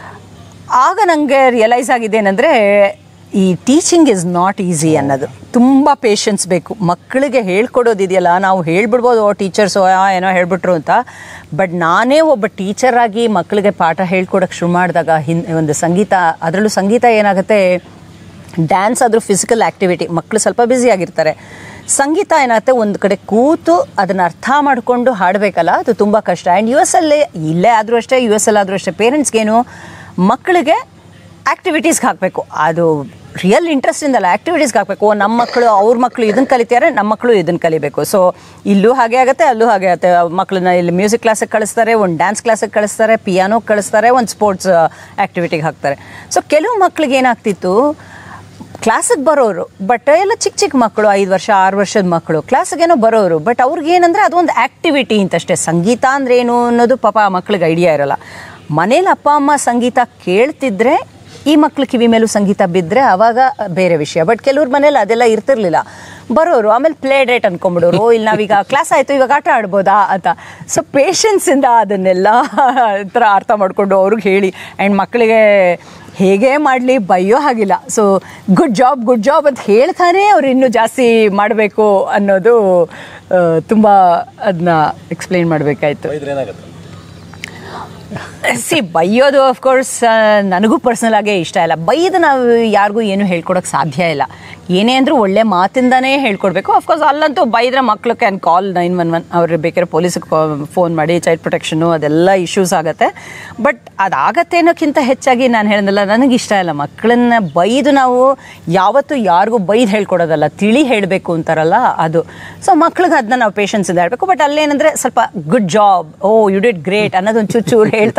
ಆಗ ನನಗೆ ರಿಯಲೈಸ್ ಆಗಿದ್ದೇನೆಂದರೆ, ಈ ಟೀಚಿಂಗ್ ಇಸ್ ನಾಟ್ ಈಸಿ ಅನ್ನೋದು. ತುಂಬ ಪೇಷನ್ಸ್ ಬೇಕು. ಮಕ್ಕಳಿಗೆ ಹೇಳ್ಕೊಡೋದಿದೆಯಲ್ಲ, ನಾವು ಹೇಳ್ಬಿಡ್ಬೋದು ಟೀಚರ್ಸು ಏನೋ ಹೇಳ್ಬಿಟ್ರು ಅಂತ. ಬಟ್ ನಾನೇ ಒಬ್ಬ ಟೀಚರಾಗಿ ಮಕ್ಕಳಿಗೆ ಪಾಠ ಹೇಳ್ಕೊಡೋಕ್ಕೆ ಶುರು ಮಾಡಿದಾಗ ಒಂದು ಸಂಗೀತ, ಅದರಲ್ಲೂ ಸಂಗೀತ ಏನಾಗುತ್ತೆ, ಡ್ಯಾನ್ಸ್ ಆದರೂ ಫಿಸಿಕಲ್ ಆ್ಯಕ್ಟಿವಿಟಿ, ಮಕ್ಕಳು ಸ್ವಲ್ಪ ಬ್ಯುಸಿಯಾಗಿರ್ತಾರೆ. ಸಂಗೀತ ಏನಾಗುತ್ತೆ, ಒಂದು ಕಡೆ ಕೂತು ಅದನ್ನು ಅರ್ಥ ಮಾಡಿಕೊಂಡು ಹಾಡಬೇಕಲ್ಲ, ಅದು ತುಂಬ ಕಷ್ಟ. ಆ್ಯಂಡ್ US ಇಲ್ಲೇ ಆದರೂ ಅಷ್ಟೇ, US ಆದರೂ ಅಷ್ಟೇ, ಪೇರೆಂಟ್ಸ್ಗೇನು ಮಕ್ಕಳಿಗೆ ಆ್ಯಕ್ಟಿವಿಟೀಸ್ಗೆ ಹಾಕಬೇಕು. ಅದು ರಿಯಲ್ ಇಂಟ್ರೆಸ್ಟಿಂದಲ್ಲ, ಆ್ಯಕ್ಟಿವಿಟೀಸ್ಗೆ ಹಾಕಬೇಕು. ನಮ್ಮ ಮಕ್ಕಳು ಅವ್ರ ಮಕ್ಕಳು ಇದನ್ನು ಕಲಿತಾರೆ, ನಮ್ಮ ಮಕ್ಕಳು ಇದನ್ನು ಕಲಿಬೇಕು. ಸೊ ಇಲ್ಲೂ ಹಾಗೆ ಆಗುತ್ತೆ, ಅಲ್ಲೂ ಹಾಗೆ ಆಗುತ್ತೆ. ಮಕ್ಕಳನ್ನ ಇಲ್ಲಿ ಮ್ಯೂಸಿಕ್ ಕ್ಲಾಸಿಗೆ ಕಳಿಸ್ತಾರೆ, ಒಂದು ಡ್ಯಾನ್ಸ್ ಕ್ಲಾಸಿಗೆ ಕಳಿಸ್ತಾರೆ, ಪಿಯಾನೋಗೆ ಕಳಿಸ್ತಾರೆ, ಒಂದು ಸ್ಪೋರ್ಟ್ಸ್ ಆ್ಯಕ್ಟಿವಿಟಿಗೆ ಹಾಕ್ತಾರೆ. ಸೊ ಕೆಲವು ಮಕ್ಳಿಗೆ ಏನಾಗ್ತಿತ್ತು, ಕ್ಲಾಸಿಗೆ ಬರೋರು ಬಟ್ ಎಲ್ಲ ಚಿಕ್ಕ ಚಿಕ್ಕ ಮಕ್ಕಳು, 5 ವರ್ಷ 6 ವರ್ಷದ ಮಕ್ಕಳು ಕ್ಲಾಸಿಗೇನೋ ಬರೋರು. ಬಟ್ ಅವ್ರಿಗೇನಂದರೆ ಅದೊಂದು ಆ್ಯಕ್ಟಿವಿಟಿ ಅಂತಷ್ಟೇ. ಸಂಗೀತ ಅಂದರೆ ಏನು ಅನ್ನೋದು ಪಾಪ ಆ ಮಕ್ಳಿಗೆ ಐಡಿಯಾ ಇರೋಲ್ಲ. ಮನೇಲಿ ಅಪ್ಪ ಅಮ್ಮ ಸಂಗೀತ ಕೇಳ್ತಿದ್ರೆ ಈ ಮಕ್ಳು ಕಿವಿ ಮೇಲೂ ಸಂಗೀತ ಬಿದ್ದರೆ ಆವಾಗ ಬೇರೆ ವಿಷಯ. ಬಟ್ ಕೆಲವ್ರ ಮನೇಲಿ ಅದೆಲ್ಲ ಇರ್ತಿರ್ಲಿಲ್ಲ. ಬರೋರು ಆಮೇಲೆ ಪ್ಲೇ ಡೇಟ್ ಅಂದ್ಕೊಂಬಿಡೋರು, ಇಲ್ಲಿ ನಾವೀಗ ಕ್ಲಾಸ್ ಆಯಿತು, ಇವಾಗ ಆಟ ಆಡ್ಬೋದಾ ಅಂತ. ಸೊ ಪೇಷನ್ಸಿಂದ ಅದನ್ನೆಲ್ಲ ಥರ ಅರ್ಥ ಮಾಡಿಕೊಂಡು ಅವ್ರಿಗೆ ಹೇಳಿ. ಆ್ಯಂಡ್ ಮಕ್ಕಳಿಗೆ ಹೇಗೆ ಮಾಡಲಿ ಬೈಯೋ ಹಾಗಿಲ್ಲ. ಸೊ ಗುಡ್ ಜಾಬ್ ಅಂತ ಹೇಳ್ತಾನೆ ಅವ್ರು ಇನ್ನೂ ಜಾಸ್ತಿ ಮಾಡಬೇಕು ಅನ್ನೋದು ತುಂಬ ಅದನ್ನ ಎಕ್ಸ್ಪ್ಲೇನ್ ಮಾಡಬೇಕಾಯ್ತು. ಬೈಯೋದು ಅಫ್ಕೋರ್ಸ್ ನನಗೂ ಪರ್ಸ್ನಲ್ ಆಗೇ ಇಷ್ಟ ಇಲ್ಲ. ಬೈದು ನಾವು ಯಾರಿಗೂ ಏನು ಹೇಳ್ಕೊಡೋಕ್ಕೆ ಸಾಧ್ಯ ಇಲ್ಲ. ಏನೇ ಅಂದರೂ ಒಳ್ಳೆ ಮಾತಿಂದನೇ ಹೇಳ್ಕೊಡ್ಬೇಕು. ಅಫ್ಕೋರ್ಸ್ ಅಲ್ಲಂತೂ ಬೈದ್ರೆ ಮಕ್ಳು ಕ್ಯಾನ್ ಕಾಲ್ 911, ಅವ್ರಿಗೆ ಬೇಕಾದ್ರೆ ಪೊಲೀಸಿಗೆ ಫೋನ್ ಮಾಡಿ ಚೈಲ್ಡ್ ಪ್ರೊಟೆಕ್ಷನು ಅದೆಲ್ಲ ಇಶ್ಯೂಸ್ ಆಗುತ್ತೆ. ಬಟ್ ಅದಾಗತ್ತೆ ಅನ್ನೋಕ್ಕಿಂತ ಹೆಚ್ಚಾಗಿ ನಾನು ಹೇಳಿದ್ನಲ್ಲ, ನನಗಿಷ್ಟ ಇಲ್ಲ ಮಕ್ಕಳನ್ನ ಬೈದು. ನಾವು ಯಾವತ್ತೂ ಯಾರಿಗೂ ಬೈದು ಹೇಳ್ಕೊಡೋದಲ್ಲ, ತಿಳಿ ಹೇಳಬೇಕು ಅಂತಾರಲ್ಲ ಅದು. ಸೊ ಮಕ್ಳಿಗೆ ಅದನ್ನ ನಾವು ಪೇಷನ್ಸಿಂದ ಹೇಳಬೇಕು. ಬಟ್ ಅಲ್ಲೇನಂದರೆ ಸ್ವಲ್ಪ good job, oh you did great ಅನ್ನೋದೊಂದು ಚೂರು ಹೇಳ್ತಾ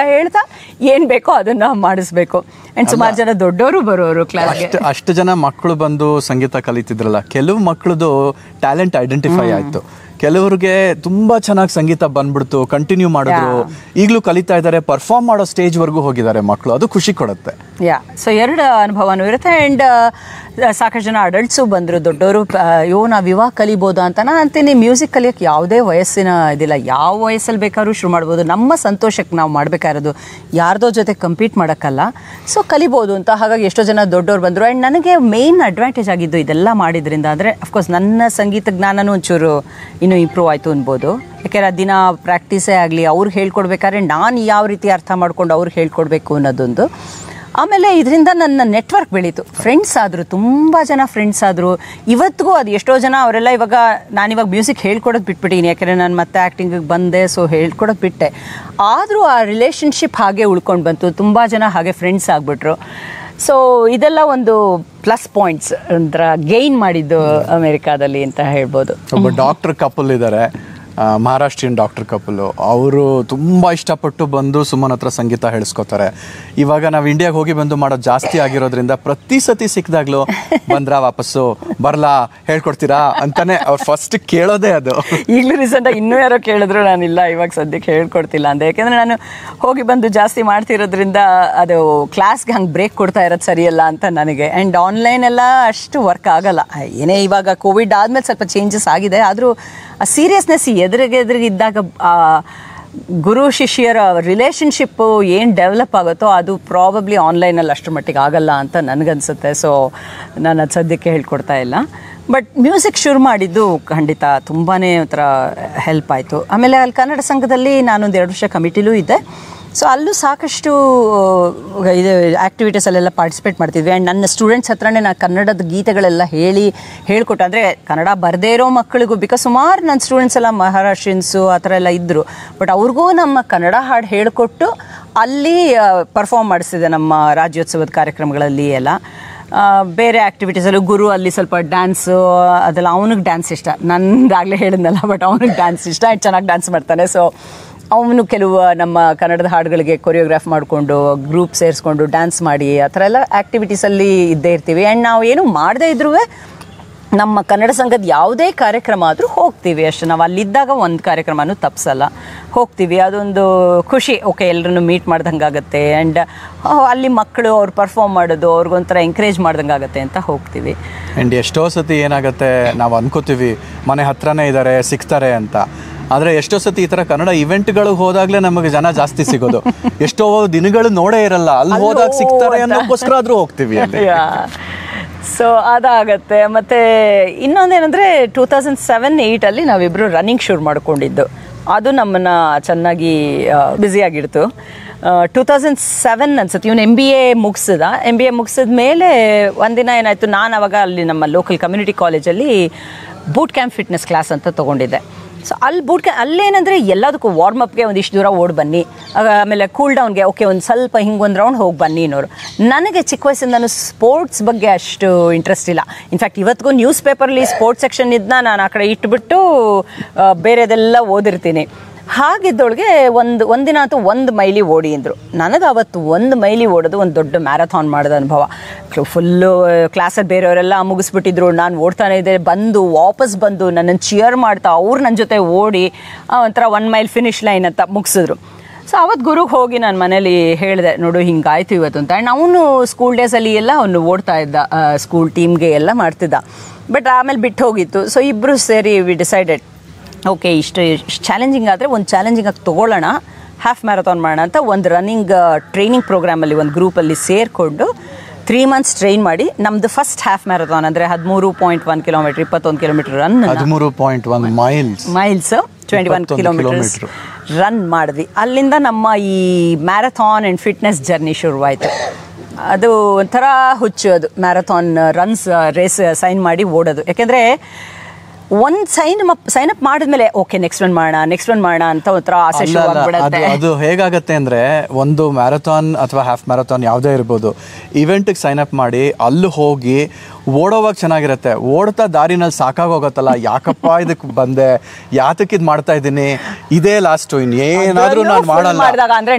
ಏನು ಬೇಕೋ ಅದನ್ನು ಮಾಡಿಸ್ಬೇಕು. ಆ್ಯಂಡ್ ಸುಮಾರು ಜನ ದೊಡ್ಡವರು ಬರೋರು ಕ್ಲಾಸ್ಗೆ. ಅಷ್ಟು ಜನ ಮಕ್ಕಳು ಬಂದು ಸಂಗೀತ ಕಲಿತಿದ್ರಲ್ಲ, ಕೆಲವು ಮಕ್ಕಳದು ಟ್ಯಾಲೆಂಟ್ ಐಡೆಂಟಿಫೈ ಆಯಿತು. ಕೆಲವ್ರಿಗೆ ತುಂಬಾ ಚೆನ್ನಾಗಿ ಸಂಗೀತ ಬಂದ್ಬಿಡ್ತು, ಕಂಟಿನ್ಯೂ ಮಾಡಿದ್ರು, ಈಗಲೂ ಕಲಿತಾ ಇದ್ದಾರೆ, ಪರ್ಫಾರ್ಮ್ ಮಾಡೋ ಸ್ಟೇಜ್ವರೆಗೂ ಹೋಗಿದ್ದಾರೆ ಮಕ್ಕಳು. ಅದು ಖುಷಿ ಕೊಡುತ್ತೆ. ಸೊ 2 ಅನುಭವನೂ ಇರುತ್ತೆ. ಆ್ಯಂಡ್ ಸಾಕಷ್ಟು ಜನ ಅಡಲ್ಟ್ಸು ಬಂದರು, ದೊಡ್ಡವರು. ನಾವು ಇವಾಗ ಕಲಿಬೋದಾ ಅಂತ ನಾನು ಅಂತೀನಿ. ಮ್ಯೂಸಿಕ್ ಕಲಿಯೋಕ್ಕೆ ಯಾವುದೇ ವಯಸ್ಸಿನ ಇದಿಲ್ಲ, ಯಾವ ವಯಸ್ಸಲ್ಲಿ ಬೇಕಾದ್ರೂ ಶುರು ಮಾಡ್ಬೋದು. ನಮ್ಮ ಸಂತೋಷಕ್ಕೆ ನಾವು ಮಾಡಬೇಕಾಗಿರೋದು, ಯಾರ್ದೋ ಜೊತೆ ಕಂಪೀಟ್ ಮಾಡೋಕ್ಕಲ್ಲ. ಸೊ ಕಲಿಬೋದು ಅಂತ. ಹಾಗಾಗಿ ಎಷ್ಟೋ ಜನ ದೊಡ್ಡವ್ರು ಬಂದರು. ಆ್ಯಂಡ್ ನನಗೆ ಮೇನ್ ಅಡ್ವಾಂಟೇಜ್ ಆಗಿದ್ದು ಇದೆಲ್ಲ ಮಾಡಿದ್ರಿಂದ ಅಂದರೆ ಅಫ್ಕೋರ್ಸ್ ನನ್ನ ಸಂಗೀತ ಜ್ಞಾನನೂ ಒಂಚೂರು ಇನ್ನೂ ಇಂಪ್ರೂವ್ ಆಯಿತು ಅನ್ಬೋದು. ಯಾಕೆಂದರೆ ದಿನ ಪ್ರಾಕ್ಟೀಸೇ ಆಗಲಿ, ಅವ್ರಿಗೆ ಹೇಳ್ಕೊಡ್ಬೇಕಾದ್ರೆ ನಾನು ಯಾವ ರೀತಿ ಅರ್ಥ ಮಾಡ್ಕೊಂಡು ಅವ್ರಿಗೆ ಹೇಳ್ಕೊಡ್ಬೇಕು ಅನ್ನೋದೊಂದು. ಆಮೇಲೆ ಇದರಿಂದ ನನ್ನ ನೆಟ್ವರ್ಕ್ ಬೆಳೀತು. ಫ್ರೆಂಡ್ಸ್ ಆದರು, ತುಂಬ ಜನ ಫ್ರೆಂಡ್ಸ್ ಆದರು. ಇವತ್ತಿಗೂ ಅದು ಎಷ್ಟೋ ಜನ ಅವರೆಲ್ಲ ನಾನಿವಾಗ ಮ್ಯೂಸಿಕ್ ಹೇಳ್ಕೊಡೋದು ಬಿಟ್ಬಿಟ್ಟಿದ್ದೀನಿ, ಯಾಕೆಂದರೆ ನಾನು ಮತ್ತೆ ಆ್ಯಕ್ಟಿಂಗಿಗೆ ಬಂದೆ. ಸೊ ಹೇಳ್ಕೊಡೋದು ಬಿಟ್ಟೆ. ಆದರೂ ಆ ರಿಲೇಷನ್ಶಿಪ್ ಹಾಗೆ ಉಳ್ಕೊಂಡು ಬಂತು. ತುಂಬ ಜನ ಹಾಗೆ ಫ್ರೆಂಡ್ಸ್ ಆಗಿಬಿಟ್ರು. ಸೊ ಇದೆಲ್ಲ ಒಂದು ಪ್ಲಸ್ ಪಾಯಿಂಟ್ಸ್ ಒಂಥರ ಗೈನ್ ಮಾಡಿದ್ದು ಅಮೆರಿಕಾದಲ್ಲಿ ಅಂತ ಹೇಳ್ಬೋದು. ಒಬ್ಬ ಡಾಕ್ಟರ್ ಕಪಲ್ ಇದ್ದಾರೆ, ಮಹಾರಾಷ್ಟ್ರೀಯನ್ ಡಾಕ್ಟರ್ ಕಪಲು. ಅವರು ತುಂಬ ಇಷ್ಟಪಟ್ಟು ಬಂದು ಸುಮನ್ ಹತ್ರ ಸಂಗೀತ ಹೇಳಿಸ್ಕೋತಾರೆ. ಇವಾಗ ನಾವು ಇಂಡಿಯಾಗೆ ಹೋಗಿ ಬಂದು ಮಾಡೋದು ಜಾಸ್ತಿ ಆಗಿರೋದ್ರಿಂದ ಪ್ರತಿ ಸತಿ ಸಿಕ್ಕಿದಾಗ್ಲೂ ಬಂದ್ರಾ, ವಾಪಸ್ಸು ಬರ್ಲಾ, ಹೇಳ್ಕೊಡ್ತೀರಾ ಅಂತಾನೆ ಅವ್ರು ಫಸ್ಟ್ ಕೇಳೋದೇ ಅದು. ಈಗಲೂ ರೀಸೆಂಟಾಗಿ ಇನ್ನೂ ಯಾರೋ ಕೇಳಿದ್ರು, ನಾನಿಲ್ಲ ಇವಾಗ ಸದ್ಯಕ್ಕೆ ಹೇಳ್ಕೊಡ್ತಿಲ್ಲ ಅಂದೆ. ಯಾಕೆಂದರೆ ನಾನು ಹೋಗಿ ಬಂದು ಜಾಸ್ತಿ ಮಾಡ್ತಿರೋದ್ರಿಂದ ಅದು ಕ್ಲಾಸ್ಗೆ ಹಂಗೆ ಬ್ರೇಕ್ ಕೊಡ್ತಾ ಇರೋದು ಸರಿಯಲ್ಲ ಅಂತ ನನಗೆ. ಆ್ಯಂಡ್ ಆನ್ಲೈನ್ ಎಲ್ಲ ಅಷ್ಟು ವರ್ಕ್ ಆಗಲ್ಲ. ಏನೇ ಇವಾಗ ಕೋವಿಡ್ ಆದಮೇಲೆ ಸ್ವಲ್ಪ ಚೇಂಜಸ್ ಆಗಿದೆ, ಆದರೂ ಆ ಸೀರಿಯಸ್ನೆಸ್ ಎದುರಿಗೆ ಇದ್ದಾಗ ಗುರು ಶಿಷ್ಯರ ರಿಲೇಷನ್ಶಿಪ್ಪು ಏನು ಡೆವಲಪ್ ಆಗುತ್ತೋ ಅದು ಪ್ರಾಬಬ್ಲಿ ಆನ್ಲೈನಲ್ಲಿ ಅಷ್ಟರ ಮಟ್ಟಿಗೆ ಆಗಲ್ಲ ಅಂತ ನನಗನ್ಸುತ್ತೆ. ಸೊ ನಾನು ಅದು ಸದ್ಯಕ್ಕೆ ಹೇಳ್ಕೊಡ್ತಾ ಇಲ್ಲ. ಬಟ್ ಮ್ಯೂಸಿಕ್ ಶುರು ಮಾಡಿದ್ದು ಖಂಡಿತ ತುಂಬಾ ಒಂಥರ ಹೆಲ್ಪ್ ಆಯಿತು. ಆಮೇಲೆ ಅಲ್ಲಿ ಕನ್ನಡ ಸಂಘದಲ್ಲಿ ನಾನೊಂದು 2 ವರ್ಷ ಕಮಿಟಿಲೂ ಇದ್ದೆ. ಸೊ ಅಲ್ಲೂ ಸಾಕಷ್ಟು ಇದು ಆ್ಯಕ್ಟಿವಿಟೀಸಲ್ಲೆಲ್ಲ ಪಾರ್ಟಿಸಿಪೇಟ್ ಮಾಡ್ತಿದ್ವಿ. ಆ್ಯಂಡ್ ನನ್ನ ಸ್ಟೂಡೆಂಟ್ಸ್ ಹತ್ರನೇ ನಾನು ಕನ್ನಡದ ಗೀತೆಗಳೆಲ್ಲ ಹೇಳ್ಕೊಟ್ಟು, ಅಂದರೆ ಕನ್ನಡ ಬರದೇ ಇರೋ ಮಕ್ಕಳಿಗೂ, ಬಿಕಾಸ್ ಸುಮಾರು ನನ್ನ ಸ್ಟೂಡೆಂಟ್ಸ್ ಎಲ್ಲ ಮಹಾರಾಷ್ಟ್ರೀನ್ಸು ಆ ಥರ ಎಲ್ಲ ಇದ್ದರು. ಬಟ್ ಅವ್ರಿಗೂ ನಮ್ಮ ಕನ್ನಡ ಹಾಡು ಹೇಳಿಕೊಟ್ಟು ಅಲ್ಲಿ ಪರ್ಫಾರ್ಮ್ ಮಾಡಿಸ್ತಿದ್ದೆ ನಮ್ಮ ರಾಜ್ಯೋತ್ಸವದ ಕಾರ್ಯಕ್ರಮಗಳಲ್ಲಿ ಎಲ್ಲ. ಬೇರೆ ಆ್ಯಕ್ಟಿವಿಟೀಸಲ್ಲೂ ಗುರು ಅಲ್ಲಿ ಸ್ವಲ್ಪ ಡ್ಯಾನ್ಸು ಅದೆಲ್ಲ, ಅವನಿಗೆ ಡ್ಯಾನ್ಸ್ ಇಷ್ಟ, ನಂದಾಗಲೇ ಹೇಳಿದ್ನಲ್ಲ, ಬಟ್ ಅವನಿಗೆ ಡ್ಯಾನ್ಸ್ ಇಷ್ಟ, ಚೆನ್ನಾಗಿ ಡ್ಯಾನ್ಸ್ ಮಾಡ್ತಾನೆ. ಸೊ ಅವನು ಕೆಲವು ನಮ್ಮ ಕನ್ನಡದ ಹಾಡುಗಳಿಗೆ ಕೊರಿಯೋಗ್ರಾಫ್ ಮಾಡಿಕೊಂಡು ಗ್ರೂಪ್ ಸೇರಿಸ್ಕೊಂಡು ಡ್ಯಾನ್ಸ್ ಮಾಡಿ ಆ ಥರ ಎಲ್ಲ ಆ್ಯಕ್ಟಿವಿಟೀಸಲ್ಲಿ ಇದ್ದೇ ಇರ್ತೀವಿ. ಆ್ಯಂಡ್ ನಾವು ಏನು ಮಾಡದೇ ಇದ್ರೂ ನಮ್ಮ ಕನ್ನಡ ಸಂಘದ ಯಾವುದೇ ಕಾರ್ಯಕ್ರಮ ಆದರೂ ಹೋಗ್ತೀವಿ ಅಷ್ಟೇ. ನಾವು ಅಲ್ಲಿದ್ದಾಗ ಒಂದು ಕಾರ್ಯಕ್ರಮನೂ ತಪ್ಪಿಸಲ್ಲ, ಹೋಗ್ತೀವಿ. ಅದೊಂದು ಖುಷಿ, ಓಕೆ ಎಲ್ಲರನ್ನು ಮೀಟ್ ಮಾಡ್ದಂಗೆ ಆಗುತ್ತೆ. ಆ್ಯಂಡ್ ಅಲ್ಲಿ ಮಕ್ಕಳು ಅವ್ರು ಪರ್ಫಾರ್ಮ್ ಮಾಡೋದು ಅವ್ರಿಗೊಂಥರ ಎಂಕರೇಜ್ ಮಾಡ್ದಂಗೆ ಆಗುತ್ತೆ ಅಂತ ಹೋಗ್ತೀವಿ. ಆ್ಯಂಡ್ ಎಷ್ಟೋ ಸತಿ ಏನಾಗುತ್ತೆ, ನಾವು ಅನ್ಕೋತೀವಿ ಮನೆ ಹತ್ರನೇ ಇದ್ದಾರೆ ಸಿಗ್ತಾರೆ ಅಂತ, ಆದರೆ ಎಷ್ಟೋ ಸತಿ ಈ ಥರ ಕನ್ನಡ ಇವೆಂಟ್ಗಳು ಹೋದಾಗಲೇ ನಮಗೆ ಜನ ಜಾಸ್ತಿ ಸಿಗೋದು. ಎಷ್ಟೋ ದಿನಗಳು ನೋಡೇ ಇರಲ್ಲ, ಅಲ್ಲಿ ಹೋದಾಗ ಸಿಗ್ತಾರೆ ಅನ್ನೋಕ್ಕೋಸ್ಕರ ಆದರೂ ಹೋಗ್ತೀವಿ ಅಲ್ಲಿ. ಸೊ ಅದಾಗತ್ತೆ. ಮತ್ತು ಇನ್ನೊಂದೇನೆಂದರೆ 2007-8 ನಾವಿಬ್ಬರು ರನ್ನಿಂಗ್ ಶುರು ಮಾಡ್ಕೊಂಡಿದ್ದು, ಅದು ನಮ್ಮನ್ನು ಚೆನ್ನಾಗಿ ಬ್ಯುಸಿಯಾಗಿಡ್ತು. 2007 ಅನ್ಸುತ್ತೆ ಇವನು MBA ಮುಗಿಸಿದ. MBA ಮುಗಿಸಿದ ಮೇಲೆ ಒಂದಿನ ಏನಾಯಿತು, ನಾನು ಅವಾಗ ಅಲ್ಲಿ ನಮ್ಮ ಲೋಕಲ್ ಕಮ್ಯುನಿಟಿ ಕಾಲೇಜಲ್ಲಿ ಬೂಟ್ ಕ್ಯಾಂಪ್ ಫಿಟ್ನೆಸ್ ಕ್ಲಾಸ್ ಅಂತ ತೊಗೊಂಡಿದ್ದೆ. ಸೊ ಅಲ್ಲಿ ಅಲ್ಲೇನಂದರೆ ಎಲ್ಲದಕ್ಕೂ ವಾರ್ಮಪ್ಗೆ ಒಂದಿಷ್ಟು ದೂರ ಓಡಿ ಬನ್ನಿ, ಆಮೇಲೆ ಕೂಲ್ ಡೌನ್ಗೆ ಓಕೆ ಒಂದು ಸ್ವಲ್ಪ ಹಿಂಗೊಂದು ರೌಂಡ್ ಹೋಗಿ ಬನ್ನಿ ಅನ್ನೋರು. ನನಗೆ ಚಿಕ್ಕ ವಯಸ್ಸಿಂದ ಸ್ಪೋರ್ಟ್ಸ್ ಬಗ್ಗೆ ಅಷ್ಟು ಇಂಟ್ರೆಸ್ಟ್ ಇಲ್ಲ. ಇನ್ಫ್ಯಾಕ್ಟ್ ಇವತ್ತಿಗೂ ನ್ಯೂಸ್ ಪೇಪರ್ಲಿ ಸ್ಪೋರ್ಟ್ಸ್ ಸೆಕ್ಷನ್ ಇದ್ದನ್ನ ನಾನು ಆ ಕಡೆ ಇಟ್ಬಿಟ್ಟು ಬೇರೆದೆಲ್ಲ ಓದಿರ್ತೀನಿ. ಹಾಗಿದ್ದೊಳಗೆ ಒಂದಿನ ಅಂತೂ 1 ಮೈಲಿ ಓಡಿ ಅಂದರು. ನನಗೆ ಅವತ್ತು 1 ಮೈಲಿ ಓಡೋದು ಒಂದು ದೊಡ್ಡ ಮ್ಯಾರಥಾನ್ ಮಾಡಿದ ಅನುಭವ. ಫುಲ್ಲು ಕ್ಲಾಸಲ್ಲಿ ಬೇರೆಯವರೆಲ್ಲ ಮುಗಿಸ್ಬಿಟ್ಟಿದ್ರು, ನಾನು ಓಡ್ತಾನೆ ಇದ್ದೆ. ವಾಪಸ್ ಬಂದು ನನ್ನನ್ನು ಚಿಯರ್ ಮಾಡ್ತಾ ಅವ್ರು ನನ್ನ ಜೊತೆ ಓಡಿ ಒಂಥರ 1 ಮೈಲ್ ಫಿನಿಶ್ ಲೈನ್ ಅಂತ ಮುಗಿಸಿದ್ರು. ಸೊ ಅವತ್ತು ಗುರುಗೆ ಹೋಗಿ ನಾನು ಮನೇಲಿ ಹೇಳಿದೆ, ನೋಡು ಹಿಂಗಾಯ್ತು ಇವತ್ತು ಅಂತ. ಆ್ಯಂಡ್ ಅವನು ಸ್ಕೂಲ್ ಡೇಸಲ್ಲಿ ಎಲ್ಲ ಅವನು ಓಡ್ತಾ ಇದ್ದ, ಸ್ಕೂಲ್ ಟೀಮ್ಗೆ ಎಲ್ಲ ಮಾಡ್ತಿದ್ದ. ಬಟ್ ಆಮೇಲೆ ಬಿಟ್ಟು ಹೋಗಿತ್ತು. ಸೊ ಇಬ್ಬರು ಸೇರಿ ವಿ ಡಿಸೈಡೆಡ್, ಓಕೆ ಇಷ್ಟು ಚಾಲೆಂಜಿಂಗ್ ಆದರೆ ಒಂದು ಚಾಲೆಂಜಿಂಗಾಗಿ ತೊಗೊಳ್ಳೋಣ, ಹಾಫ್ ಮ್ಯಾರಥಾನ್ ಮಾಡೋಣ ಅಂತ ಒಂದು ರನ್ನಿಂಗ್ ಟ್ರೈನಿಂಗ್ ಪ್ರೋಗ್ರಾಮಲ್ಲಿ ಒಂದು ಗ್ರೂಪಲ್ಲಿ ಸೇರಿಕೊಂಡು 3 months ಟ್ರೈನ್ ಮಾಡಿ ನಮ್ಮದು ಫಸ್ಟ್ ಹಾಫ್ ಮ್ಯಾರಥಾನ್ ಅಂದರೆ 13.1 kilometre, 21 kilometre run, 13.1 miles 21 kilometres run ಮಾಡಿದ್ವಿ. ಅಲ್ಲಿಂದ ನಮ್ಮ ಈ ಮ್ಯಾರಥಾನ್ ಆ್ಯಂಡ್ ಫಿಟ್ನೆಸ್ ಜರ್ನಿ ಶುರುವಾಯಿತು. ಅದು ಒಂಥರ ಹುಚ್ಚು, ಅದು ಮ್ಯಾರಥಾನ್ ರನ್ಸ್ ರೇಸ್ ಸೈನ್ ಮಾಡಿ ಓಡೋದು. ಯಾಕೆಂದರೆ ಒಂದು ಸೈನ್ ಅಪ್ ಮಾಡಿದ್ಮೇಲೆ ಓಕೆ ನೆಕ್ಸ್ಟ್ ಒನ್ ಮಾಡೋಣ ಅಂತ ಒಂಥರ ಆಸೆ ಶುರುವಾಗ್ಬಿಡುತ್ತೆ. ಅದು ಹೇಗಾಗತ್ತೆ ಅಂದರೆ, ಒಂದು ಮ್ಯಾರಥಾನ್ ಅಥವಾ ಹಾಫ್ ಮ್ಯಾರಥಾನ್ ಯಾವುದೇ ಇರ್ಬೋದು, ಇವೆಂಟಿಗೆ ಸೈನ್ ಅಪ್ ಮಾಡಿ ಅಲ್ಲಿ ಹೋಗಿ ಓಡೋವಾಗ ಚೆನ್ನಾಗಿರುತ್ತೆ. ಓಡ್ತಾ ದಾರಿನಲ್ಲಿ ಸಾಕಾಗೋಗತ್ತಲ್ಲ, ಯಾಕಪ್ಪ ಇದಕ್ಕೆ ಬಂದೆ, ಯಾತಕ್ಕೆ ಇದು ಮಾಡ್ತಾ ಇದ್ದೀನಿ, ಇದೇ ಲಾಸ್ಟು, ಇನ್ನೇನಾದ್ರೂ ನಾನು ಮಾಡಲ್ಲ. ಅಂದ್ರೆ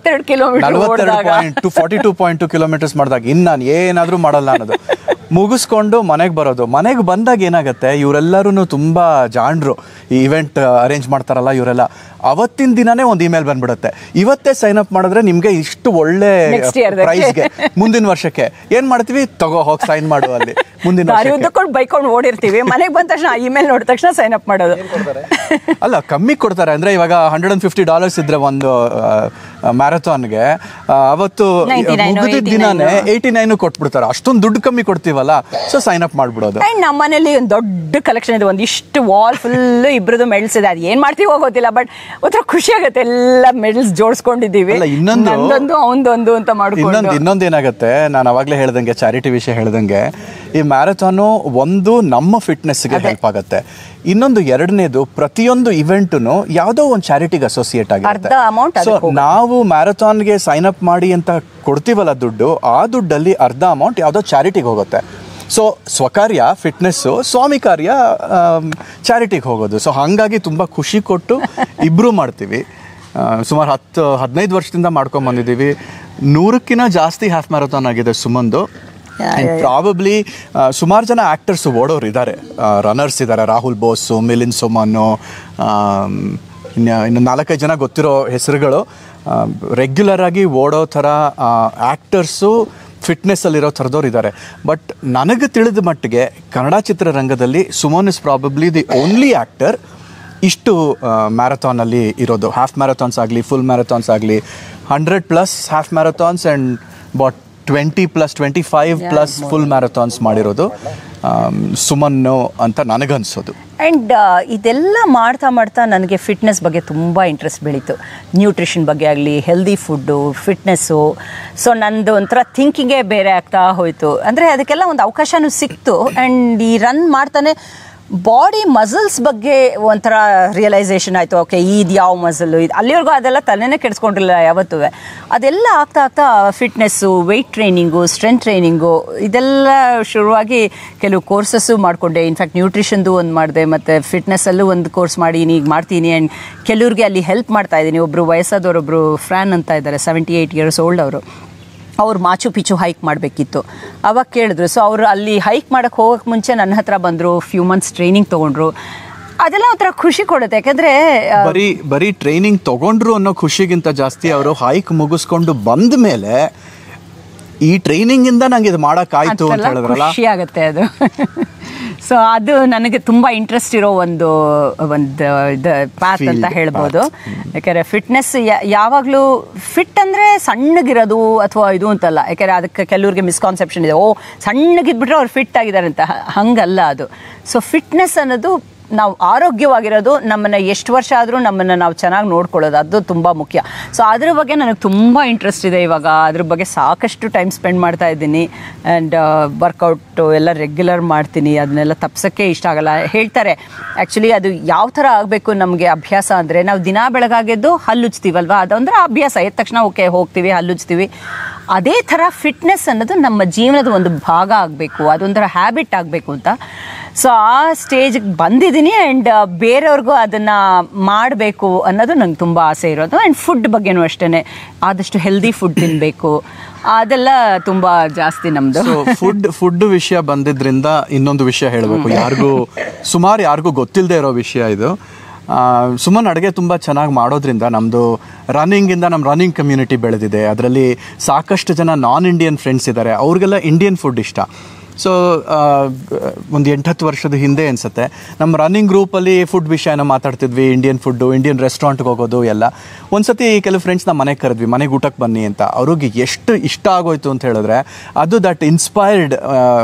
42.2 ಕಿಲೋಮೀಟರ್ಸ್ ಮಾಡಿದಾಗ ಇನ್ನು ನಾನು ಏನಾದರೂ ಮಾಡಲ್ಲ ಅನ್ನೋದು ಮುಗಿಸ್ಕೊಂಡು ಮನೆಗೆ ಬರೋದು. ಮನೆಗೆ ಬಂದಾಗ ಏನಾಗುತ್ತೆ, ಇವರೆಲ್ಲರೂ ತುಂಬ ಜಾಣರು, ಈ ಇವೆಂಟ್ ಅರೇಂಜ್ ಮಾಡ್ತಾರಲ್ಲ ಇವರೆಲ್ಲ, ಅವತ್ತಿನ ದಿನನೇ ಒಂದು ಇಮೇಲ್ ಬಂದ್ಬಿಡುತ್ತೆ, ಇವತ್ತೇ ಸೈನ್ ಅಪ್ ಮಾಡಿದ್ರೆ ನಿಮಗೆ ಇಷ್ಟು ಒಳ್ಳೆ ಪ್ರೈಸ್ಗೆ ಮುಂದಿನ ವರ್ಷಕ್ಕೆ ಏನು ಮಾಡ್ತೀವಿ, ತಗೋ ಹೋಗಿ ಸೈನ್ ಮಾಡು ಅಲ್ಲಿ ಮುಂದಿನ ಬೈಕೊಂಡು ಓಡಿರ್ತೀವಿ. ಮನೆಗೆ ಬಂದ ತಕ್ಷಣ ಇಮೇಲ್ ನೋಡಿದ ತಕ್ಷಣ ಸೈನ್ ಅಪ್ ಮಾಡೋದು. ಅಲ್ಲ, ಕಮ್ಮಿ ಕೊಡ್ತಾರೆ. ಅಂದರೆ ಇವಾಗ $150 ಇದ್ರೆ ಒಂದು ಮ್ಯಾರಥಾನ್ಗೆ, ಅವತ್ತು ಮುಗಿದ ದಿನಾನೇ 89 ಕೊಟ್ಬಿಡ್ತಾರೆ. ಅಷ್ಟೊಂದು ದುಡ್ಡು ಕಮ್ಮಿ ಕೊಡ್ತೀವಲ್ಲ, ಸೊ ಸೈನ್ ಅಪ್ ಮಾಡ್ಬಿಡೋದು. ನಮ್ಮ ಮನೇಲಿ ಒಂದು ದೊಡ್ಡ ಕಲೆಕ್ಷನ್ ಇದೆ, ಒಂದಿಷ್ಟು ವಾಲ್ ಫುಲ್ ಇಬ್ರದ್ದು ಮೆಡಲ್ಸ್ ಇದೆ. ಅದು ಏನ್ ಮಾಡ್ತೀವಿ ಹೋಗೋದಿಲ್ಲ, ಬಟ್ ಒಂಥರ ಖುಷಿ ಆಗುತ್ತೆ, ಎಲ್ಲ ಮೆಡಲ್ಸ್ ಜೋಡಿಸ್ಕೊಂಡಿದ್ದೀವಿ. ಇನ್ನೊಂದು ಅವನದೊಂದು ಅಂತ ಮಾಡ್ಕೊಂಡು. ಇನ್ನೊಂದೇನಾಗುತ್ತೆ, ನಾನು ಅವಾಗಲೇ ಹೇಳ್ದಂಗೆ, ಚಾರಿಟಿ ವಿಷಯ ಹೇಳ್ದಂಗೆ, ಈ ಮ್ಯಾರಥಾನು ಒಂದು ನಮ್ಮ ಫಿಟ್ನೆಸ್ಗೆ ಹೆಲ್ಪ್ ಆಗುತ್ತೆ. ಇನ್ನೊಂದು ಎರಡನೇದು, ಪ್ರತಿಯೊಂದು ಇವೆಂಟು ಯಾವುದೋ ಒಂದು ಚಾರಿಟಿಗೆ ಅಸೋಸಿಯೇಟ್ ಆಗಿರುತ್ತೆ. ಸೊ ನಾವು ಮ್ಯಾರಥಾನ್ಗೆ ಸೈನ್ ಅಪ್ ಮಾಡಿ ಅಂತ ಕೊಡ್ತೀವಲ್ಲ ದುಡ್ಡು, ಆ ದುಡ್ಡಲ್ಲಿ ಅರ್ಧ ಅಮೌಂಟ್ ಯಾವುದೋ ಚಾರಿಟಿಗೆ ಹೋಗುತ್ತೆ. ಸೊ ಸ್ವಕಾರ್ಯ ಫಿಟ್ನೆಸ್ಸು, ಸ್ವಾಮಿ ಕಾರ್ಯ ಚಾರಿಟಿಗೆ ಹೋಗೋದು. ಸೊ ಹಾಗಾಗಿ ತುಂಬ ಖುಷಿ ಕೊಟ್ಟು ಇಬ್ಬರು ಮಾಡ್ತೀವಿ. ಸುಮಾರು 10-15 ವರ್ಷದಿಂದ ಮಾಡ್ಕೊಂಬಂದಿದ್ದೀವಿ. 100ಕ್ಕಿಂತ ಜಾಸ್ತಿ ಹಾಫ್ ಮ್ಯಾರಥಾನ್ ಆಗಿದೆ ಸುಮಂದು. ಪ್ರಾಬಬ್ಲಿ ಸುಮಾರು ಜನ ಆ್ಯಕ್ಟರ್ಸು ಓಡೋರು ಇದ್ದಾರೆ, ರನ್ನರ್ಸ್ ಇದ್ದಾರೆ, ರಾಹುಲ್ ಬೋಸು, ಮಿಲಿಂದ್ ಸೋಮನ್ನು, ಇನ್ನು 4-5 ಜನ ಗೊತ್ತಿರೋ ಹೆಸರುಗಳು. ರೆಗ್ಯುಲರ್ ಆಗಿ ಓಡೋ ಥರ ಆ್ಯಕ್ಟರ್ಸು, ಫಿಟ್ನೆಸ್ಸಲ್ಲಿರೋ ಥರದವ್ರು ಇದ್ದಾರೆ. ಬಟ್ ನನಗೆ ತಿಳಿದ ಮಟ್ಟಿಗೆ ಕನ್ನಡ ಚಿತ್ರರಂಗದಲ್ಲಿ Suman is probably the only actor ಇಷ್ಟು ಮ್ಯಾರಥಾನಲ್ಲಿ ಇರೋದು. ಹಾಫ್ ಮ್ಯಾರಥಾನ್ಸ್ ಆಗಲಿ, ಫುಲ್ ಮ್ಯಾರಥಾನ್ಸ್ ಆಗಲಿ, 100+ half marathons and 20+, 25+ full marathons ಮಾಡಿರೋದು. ಸುಮನ್ನು ಅಂತ ನನಗನ್ಸೋದು. ಆ್ಯಂಡ್ ಇದೆಲ್ಲ ಮಾಡ್ತಾ ಮಾಡ್ತಾ ನನಗೆ ಫಿಟ್ನೆಸ್ ಬಗ್ಗೆ ತುಂಬ ಇಂಟ್ರೆಸ್ಟ್ ಬೆಳೀತು. ನ್ಯೂಟ್ರಿಷನ್ ಬಗ್ಗೆ ಆಗಲಿ, ಹೆಲ್ದಿ ಫುಡ್ಡು, ಫಿಟ್ನೆಸ್ಸು. ಸೊ ನಂದು ಒಂಥರ ಥಿಂಕಿಂಗೇ ಬೇರೆ ಆಗ್ತಾ ಹೋಯಿತು. ಅಂದರೆ ಅದಕ್ಕೆಲ್ಲ ಒಂದು ಅವಕಾಶನೂ ಸಿಕ್ತು. ಆ್ಯಂಡ್ ಈ ರನ್ ಮಾಡ್ತಾನೆ ಬಾಡಿ ಮಸಲ್ಸ್ ಬಗ್ಗೆ ಒಂಥರ ರಿಯಲೈಸೇಷನ್ ಆಯಿತು. ಓಕೆ, ಇದು ಯಾವ ಮಸಲು ಇದು, ಅಲ್ಲಿವರೆಗೂ ಅದೆಲ್ಲ ತಲೆನೇ ಕೆಡಿಸ್ಕೊಂಡಿರಲಿಲ್ಲ ಯಾವತ್ತೂ. ಅದೆಲ್ಲ ಆಗ್ತಾ ಆಗ್ತಾ fitness, weight training, strength training ಇದೆಲ್ಲ ಶುರುವಾಗಿ ಕೆಲವು ಕೋರ್ಸಸ್ಸು ಮಾಡಿಕೊಂಡೆ. ಇನ್ಫ್ಯಾಕ್ಟ್ ನ್ಯೂಟ್ರಿಷನ್ದು ಒಂದು ಮಾಡಿದೆ, ಮತ್ತು ಫಿಟ್ನೆಸ್ಸಲ್ಲೂ ಒಂದು ಕೋರ್ಸ್ ಮಾಡಿ ಈಗ ಮಾಡ್ತೀನಿ. ಆ್ಯಂಡ್ ಕೆಲವ್ರಿಗೆ ಅಲ್ಲಿ ಹೆಲ್ಪ್ ಮಾಡ್ತಾ ಇದ್ದೀನಿ. ಒಬ್ಬರು ವಯಸ್ಸಾದವರೊಬ್ಬರು ಫ್ರಾನ್ ಅಂತ ಇದ್ದಾರೆ, 78 years old ಅವರು. ಅವ್ರು ಮಾಚು ಪಿಚು ಹೈಕ್ ಮಾಡಬೇಕಿತ್ತು. ಅವಾಗ ಕೇಳಿದ್ರು. ಸೊ ಅವರು ಅಲ್ಲಿ ಹೈಕ್ ಮಾಡೋಕ್ಕೆ ಹೋಗೋಕ್ಕೆ ಮುಂಚೆ ನನ್ನ ಹತ್ರ ಬಂದರು, ಫ್ಯೂ ಮಂತ್ಸ್ ಟ್ರೈನಿಂಗ್ ತೊಗೊಂಡ್ರು. ಅದೆಲ್ಲ ಒಂಥರ ಖುಷಿ ಕೊಡುತ್ತೆ. ಯಾಕಂದರೆ ಬರೀ ಟ್ರೈನಿಂಗ್ ತೊಗೊಂಡ್ರು ಅನ್ನೋ ಖುಷಿಗಿಂತ ಜಾಸ್ತಿ ಅವರು ಹೈಕ್ ಮುಗಿಸ್ಕೊಂಡು ಬಂದ ಮೇಲೆ ಈ ಟ್ರೈನಿಂಗಿಂದ ನಂಗೆ ಇದು ಮಾಡೋಕ್ಕಾಯ್ತು ಅಂತ ಹೇಳಿದ್ರಲ್ಲ, ಖುಷಿ ಆಗುತ್ತೆ ಅದು. ಸೊ ಅದು ನನಗೆ ತುಂಬ ಇಂಟ್ರೆಸ್ಟ್ ಇರೋ ಒಂದು ಪಾತ್ ಅಂತ ಹೇಳ್ಬೋದು. ಯಾಕೆಂದರೆ ಫಿಟ್ನೆಸ್ ಯಾವಾಗಲೂ ಫಿಟ್ ಅಂದರೆ ಸಣ್ಣಗಿರೋದು ಅಥವಾ ಇದು ಅಂತಲ್ಲ. ಯಾಕೆಂದರೆ ಅದಕ್ಕೆ ಕೆಲವ್ರಿಗೆ ಮಿಸ್ಕಾನ್ಸೆಪ್ಷನ್ ಇದೆ, ಸಣ್ಣಗಿದ್ಬಿಟ್ರೆ ಅವ್ರು ಫಿಟ್ ಆಗಿದ್ದಾರೆ ಅಂತ. ಹಂಗಲ್ಲ ಅದು. ಸೊ ಫಿಟ್ನೆಸ್ ಅನ್ನೋದು ನಾವು ಆರೋಗ್ಯವಾಗಿರೋದು, ನಮ್ಮನ್ನು ಎಷ್ಟು ವರ್ಷ ಆದರೂ ನಮ್ಮನ್ನು ನಾವು ಚೆನ್ನಾಗಿ ನೋಡ್ಕೊಳ್ಳೋದು, ಅದು ತುಂಬ ಮುಖ್ಯ. ಸೊ ಅದ್ರ ಬಗ್ಗೆ ನನಗೆ ತುಂಬ ಇಂಟ್ರೆಸ್ಟ್ ಇದೆ ಇವಾಗ. ಅದ್ರ ಬಗ್ಗೆ ಸಾಕಷ್ಟು ಟೈಮ್ ಸ್ಪೆಂಡ್ ಮಾಡ್ತಾ ಇದ್ದೀನಿ. ಆ್ಯಂಡ್ ವರ್ಕೌಟು ಎಲ್ಲ ರೆಗ್ಯುಲರ್ ಮಾಡ್ತೀನಿ. ಅದನ್ನೆಲ್ಲ ತಪ್ಸೋಕ್ಕೆ ಇಷ್ಟ ಆಗಲ್ಲ. ಹೇಳ್ತಾರೆ ಆ್ಯಕ್ಚುಲಿ ಅದು ಯಾವ ಥರ ಆಗಬೇಕು ನಮಗೆ ಅಭ್ಯಾಸ ಅಂದರೆ, ನಾವು ದಿನ ಬೆಳಗಾಗೆದ್ದು ಹಲ್ಲುಜ್ತೀವಲ್ವ, ಅದೊಂದ್ರೆ ಅಭ್ಯಾಸ. ಎದ್ದ ತಕ್ಷಣ ಓಕೆ ಹೋಗ್ತೀವಿ, ಹಲ್ಲುಜ್ತೀವಿ. ಅದೇ ಥರ ಫಿಟ್ನೆಸ್ ಅನ್ನೋದು ನಮ್ಮ ಜೀವನದ ಒಂದು ಭಾಗ ಆಗಬೇಕು, ಅದೊಂಥರ ಹ್ಯಾಬಿಟ್ ಆಗಬೇಕು ಅಂತ. ಸೊ ಆ ಸ್ಟೇಜಿಗೆ ಬಂದಿದ್ದೀನಿ. ಆ್ಯಂಡ್ ಬೇರೆಯವ್ರಿಗೂ ಅದನ್ನು ಮಾಡಬೇಕು ಅನ್ನೋದು ನಂಗೆ ತುಂಬ ಆಸೆ ಇರೋದು. ಆ್ಯಂಡ್ ಫುಡ್ ಬಗ್ಗೆನೂ ಅಷ್ಟೇ, ಆದಷ್ಟು ಹೆಲ್ದಿ ಫುಡ್ ತಿನ್ನಬೇಕು, ಅದೆಲ್ಲ ತುಂಬ ಜಾಸ್ತಿ ನಮ್ಮದು. ಫುಡ್ ವಿಷಯ ಬಂದಿದ್ರಿಂದ ಇನ್ನೊಂದು ವಿಷಯ ಹೇಳಬೇಕು. ಸುಮಾರು ಯಾರಿಗೂ ಗೊತ್ತಿಲ್ಲದೆ ಇರೋ ವಿಷಯ ಇದು. ಸುಮನ್ ಅಡುಗೆ ತುಂಬ ಚೆನ್ನಾಗಿ ಮಾಡೋದ್ರಿಂದ ನಮ್ಮದು ರನ್ನಿಂಗಿಂದ ನಮ್ಮ ರನ್ನಿಂಗ್ ಕಮ್ಯುನಿಟಿ ಬೆಳೆದಿದೆ. ಅದರಲ್ಲಿ ಸಾಕಷ್ಟು ಜನ ನಾನ್ ಇಂಡಿಯನ್ ಫ್ರೆಂಡ್ಸ್ ಇದ್ದಾರೆ, ಅವ್ರಿಗೆಲ್ಲ ಇಂಡಿಯನ್ ಫುಡ್ ಇಷ್ಟ. ಸೊ ಒಂದು 8-10 ವರ್ಷದ ಹಿಂದೆ ಅನಿಸುತ್ತೆ, ನಮ್ಮ ರನ್ನಿಂಗ್ ಗ್ರೂಪಲ್ಲಿ ಫುಡ್ ವಿಷಯನ ಮಾತಾಡ್ತಿದ್ವಿ. ಇಂಡಿಯನ್ ಫುಡ್ಡು, ಇಂಡಿಯನ್ ರೆಸ್ಟೋರೆಂಟ್ಗೆ ಹೋಗೋದು ಎಲ್ಲ. ಒಂದು ಸತಿ ಕೆಲವು ಫ್ರೆಂಡ್ಸ್ ನಮ್ಮ ಮನೆಗೆ ಕರೆದ್ವಿ, ಮನೆಗೆ ಊಟಕ್ಕೆ ಬನ್ನಿ ಅಂತ. ಅವ್ರಿಗೆ ಎಷ್ಟು ಇಷ್ಟ ಆಗೋಯ್ತು ಅಂತ ಹೇಳಿದ್ರೆ, ಅದು ದಟ್ ಇನ್ಸ್ಪೈರ್ಡ್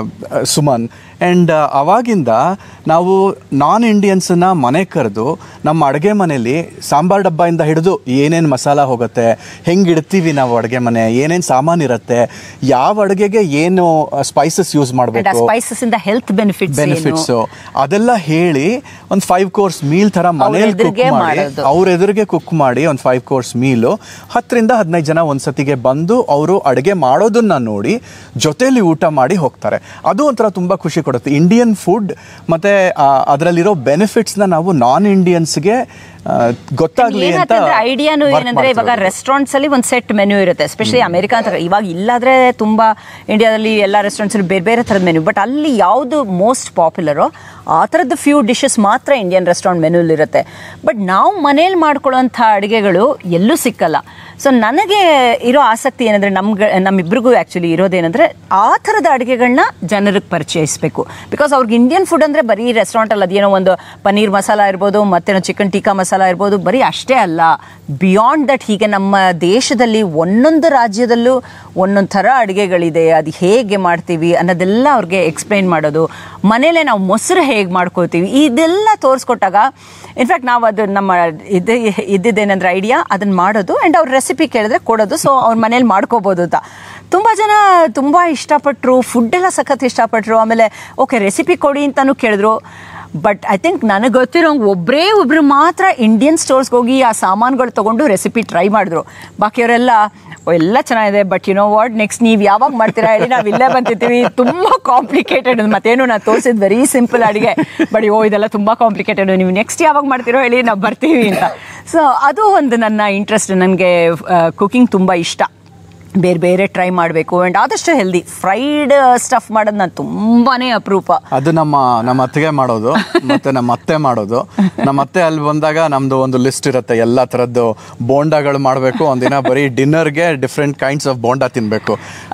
ಸುಮನ್. ಆ್ಯಂಡ್ ಅವಾಗಿಂದ ನಾವು ನಾನ್ ಇಂಡಿಯನ್ಸನ್ನ ಮನೆಗೆ ಕರೆದು ನಮ್ಮ ಅಡುಗೆ ಮನೆಯಲ್ಲಿ ಸಾಂಬಾರು ಡಬ್ಬದಿಂದ ಹಿಡಿದು ಏನೇನು ಮಸಾಲ ಹೋಗುತ್ತೆ, ಹೆಂಗೆ ಇಡ್ತೀವಿ ನಾವು ಅಡುಗೆ ಮನೆ, ಏನೇನು ಸಾಮಾನು ಇರುತ್ತೆ, ಯಾವ ಅಡುಗೆಗೆ ಏನು ಸ್ಪೈಸಸ್ ಯೂಸ್ ಮಾಡಬೇಕು, ಸ್ಪೈಸಸ್ಸಿಂದ ಹೆಲ್ತ್ ಬೆನಿಫಿಟ್ಸು ಅದೆಲ್ಲ ಹೇಳಿ ಒಂದು 5 course ಮೀಲ್ ಥರ ಮನೇಲಿ ಕುಕ್ ಮಾಡಿ, ಅವ್ರ ಎದುರಿಗೆ ಕುಕ್ ಮಾಡಿ ಒಂದು 5 course ಮೀಲು 10-15 ಜನ ಒಂದ್ಸತಿಗೆ ಬಂದು ಅವರು ಅಡುಗೆ ಮಾಡೋದನ್ನ ನೋಡಿ ಜೊತೆಲಿ ಊಟ ಮಾಡಿ ಹೋಗ್ತಾರೆ. ಅದು ಒಂಥರ ತುಂಬ ಖುಷಿ ಕೊಡುತ್ತೆ. ಇಂಡಿಯನ್ ಫುಡ್ ಮತ್ತೆ ಅದರಲ್ಲಿರೋ ಬೆನಿಫಿಟ್ಸ್ನ ನಾವು ನಾನ್ ಇಂಡಿಯನ್ಸ್ಗೆ ಗೊತ್ತಾಗ್ಲಿ ಅಂತ ಐಡಿಯಾನು ಏನಂದ್ರೆ, ಇವಾಗ ರೆಸ್ಟೋರೆಂಟ್ಸ್ ಅಲ್ಲಿ ಒಂದು ಸೆಟ್ ಮೆನ್ಯೂ ಇರುತ್ತೆ. ಎಸ್ಪೆಷಲಿ ಅಮೆರಿಕ ಅಂತ ಇವಾಗ ಇಲ್ಲಾದ್ರೆ ತುಂಬಾ ಇಂಡಿಯಾದಲ್ಲಿ ಎಲ್ಲ ರೆಸ್ಟೋರೆಂಟ್ಸ್ ಬೇರೆ ಬೇರೆ ಥರದ ಮೆನ್ಯೂ. ಬಟ್ ಅಲ್ಲಿ ಯಾವುದು ಮೋಸ್ಟ್ ಪಾಪ್ಯುಲರೋ ಆ ಥರದ್ದು ಫ್ಯೂ ಡಿಶಸ್ ಮಾತ್ರ ಇಂಡಿಯನ್ ರೆಸ್ಟೋರೆಂಟ್ ಮೆನ್ಯೂಲಿ ಇರುತ್ತೆ. ಬಟ್ ನಾವು ಮನೇಲಿ ಮಾಡ್ಕೊಳ್ಳೋಂಥ ಅಡುಗೆಗಳು ಎಲ್ಲೂ ಸಿಕ್ಕಲ್ಲ. ಸೊ ನನಗೆ ಇರೋ ಆಸಕ್ತಿ ಏನಂದರೆ, ನಮ್ಮಿಬ್ರಿಗೂ ಆ್ಯಕ್ಚುಲಿ ಇರೋದೇನೆಂದರೆ, ಆ ಥರದ ಅಡುಗೆಗಳನ್ನ ಜನರಿಗೆ ಪರಿಚಯಿಸಬೇಕು. ಬಿಕಾಸ್ ಅವ್ರಿಗೆ ಇಂಡಿಯನ್ ಫುಡ್ ಅಂದರೆ ಬರೀ ರೆಸ್ಟೋರೆಂಟಲ್ಲಿ ಅದೇನೋ ಒಂದು ಪನ್ನೀರ್ ಮಸಾಲ ಇರ್ಬೋದು, ಮತ್ತೇನೋ ಚಿಕನ್ ಟಿಕ್ಕಾ ಮಸಾಲ ಇರ್ಬೋದು, ಬರೀ ಅಷ್ಟೇ ಅಲ್ಲ. ಬಿಯಾಂಡ್ ದಟ್ ಹೀಗೆ ನಮ್ಮ ದೇಶದಲ್ಲಿ ಒಂದೊಂದು ರಾಜ್ಯದಲ್ಲೂ ಒಂದೊಂದು ಥರ ಅಡುಗೆಗಳಿದೆ. ಅದು ಹೇಗೆ ಮಾಡ್ತೀವಿ ಅನ್ನೋದೆಲ್ಲ ಅವ್ರಿಗೆ ಎಕ್ಸ್ಪ್ಲೈನ್ ಮಾಡೋದು, ಮನೇಲೇ ನಾವು ಮೊಸರು ಹೇಗೆ ಮಾಡ್ಕೋತೀವಿ, ಇದೆಲ್ಲ ತೋರಿಸ್ಕೊಟ್ಟಾಗ ಇನ್ಫ್ಯಾಕ್ಟ್ ನಾವು ಅದು ನಮ್ಮ ಇದ್ದಿದ್ದೇನೆಂದ್ರೆ ಐಡಿಯಾ ಅದನ್ನು ಮಾಡೋದು. ಆ್ಯಂಡ್ ಅವ್ರ ರೆಸಿಪಿ ಕೇಳಿದ್ರೆ ಕೊಡೋದು. ಸೊ ಅವ್ರ ಮನೇಲಿ ಮಾಡ್ಕೋಬೋದು ಅಂತ ತುಂಬ ಜನ ತುಂಬ ಇಷ್ಟಪಟ್ಟರು. ಫುಡ್ಡೆಲ್ಲ ಸಖತ್ ಇಷ್ಟಪಟ್ಟರು. ಆಮೇಲೆ ಓಕೆ ರೆಸಿಪಿ ಕೊಡಿ ಅಂತಲೂ ಕೇಳಿದ್ರು. ಬಟ್ ಐ ಥಿಂಕ್ ನನಗೆ ಗೊತ್ತಿರೋಂಗೆ ಒಬ್ಬರು ಮಾತ್ರ ಇಂಡಿಯನ್ ಸ್ಟೋರ್ಸ್ಗೆ ಹೋಗಿ ಆ ಸಾಮಾನುಗಳು ತೊಗೊಂಡು ರೆಸಿಪಿ ಟ್ರೈ ಮಾಡಿದ್ರು. ಬಾಕಿಯವರೆಲ್ಲ ಎಲ್ಲ ಚೆನ್ನಾಗಿದೆ, but you know what, next ನೀವು ಯಾವಾಗ ಮಾಡ್ತೀರಾ ಹೇಳಿ, ನಾವು ಇಲ್ಲೇ ಬಂತಿರ್ತೀವಿ, ತುಂಬ ಕಾಂಪ್ಲಿಕೇಟೆಡ್. ಮತ್ತೇನು ನಾನು ತೋರಿಸಿದ್ದು ವೆರಿ ಸಿಂಪಲ್ ಅಡುಗೆ, ಬಟ್ ಇದೆಲ್ಲ ತುಂಬ ಕಾಂಪ್ಲಿಕೇಟೆಡ್, ನೀವು ನೆಕ್ಸ್ಟ್ ಯಾವಾಗ ಮಾಡ್ತೀರೋ ಹೇಳಿ, ನಾವು ಬರ್ತೀವಿ ಅಂತ. ಸೊ ಅದು ಒಂದು ನನ್ನ ಇಂಟ್ರೆಸ್ಟ್. ನನಗೆ ಕುಕಿಂಗ್ ತುಂಬ ಇಷ್ಟ, ಬೇರೆ ಬೇರೆ ಟ್ರೈ ಮಾಡಬೇಕು. ಆ್ಯಂಡ್ ಆದಷ್ಟು ಹೆಲ್ದಿ ಫ್ರೈಡ್ ಸ್ಟಫ್ ಮಾಡೋದು ನಾನು ತುಂಬಾ ಅಪರೂಪ. ಅದು ನಮ್ಮ ಅತ್ತೆಗೆ ಮಾಡೋದು, ಮತ್ತೆ ನಮ್ಮ ಅತ್ತೆ ಮಾಡೋದು. ನಮ್ಮ ಅತ್ತೆ ಅಲ್ಲಿ ಬಂದಾಗ ನಮ್ದು ಒಂದು ಲಿಸ್ಟ್ ಇರುತ್ತೆ, ಎಲ್ಲ ಥರದ್ದು ಬೋಂಡಾಗಳು ಮಾಡಬೇಕು. ಒಂದಿನ ಬರೀ ಡಿನ್ನರ್ಗೆ ಡಿಫ್ರೆಂಟ್ ಕೈಂಡ್ಸ್ ಆಫ್ ಬೋಂಡಾ ತಿನ್ನಬೇಕು.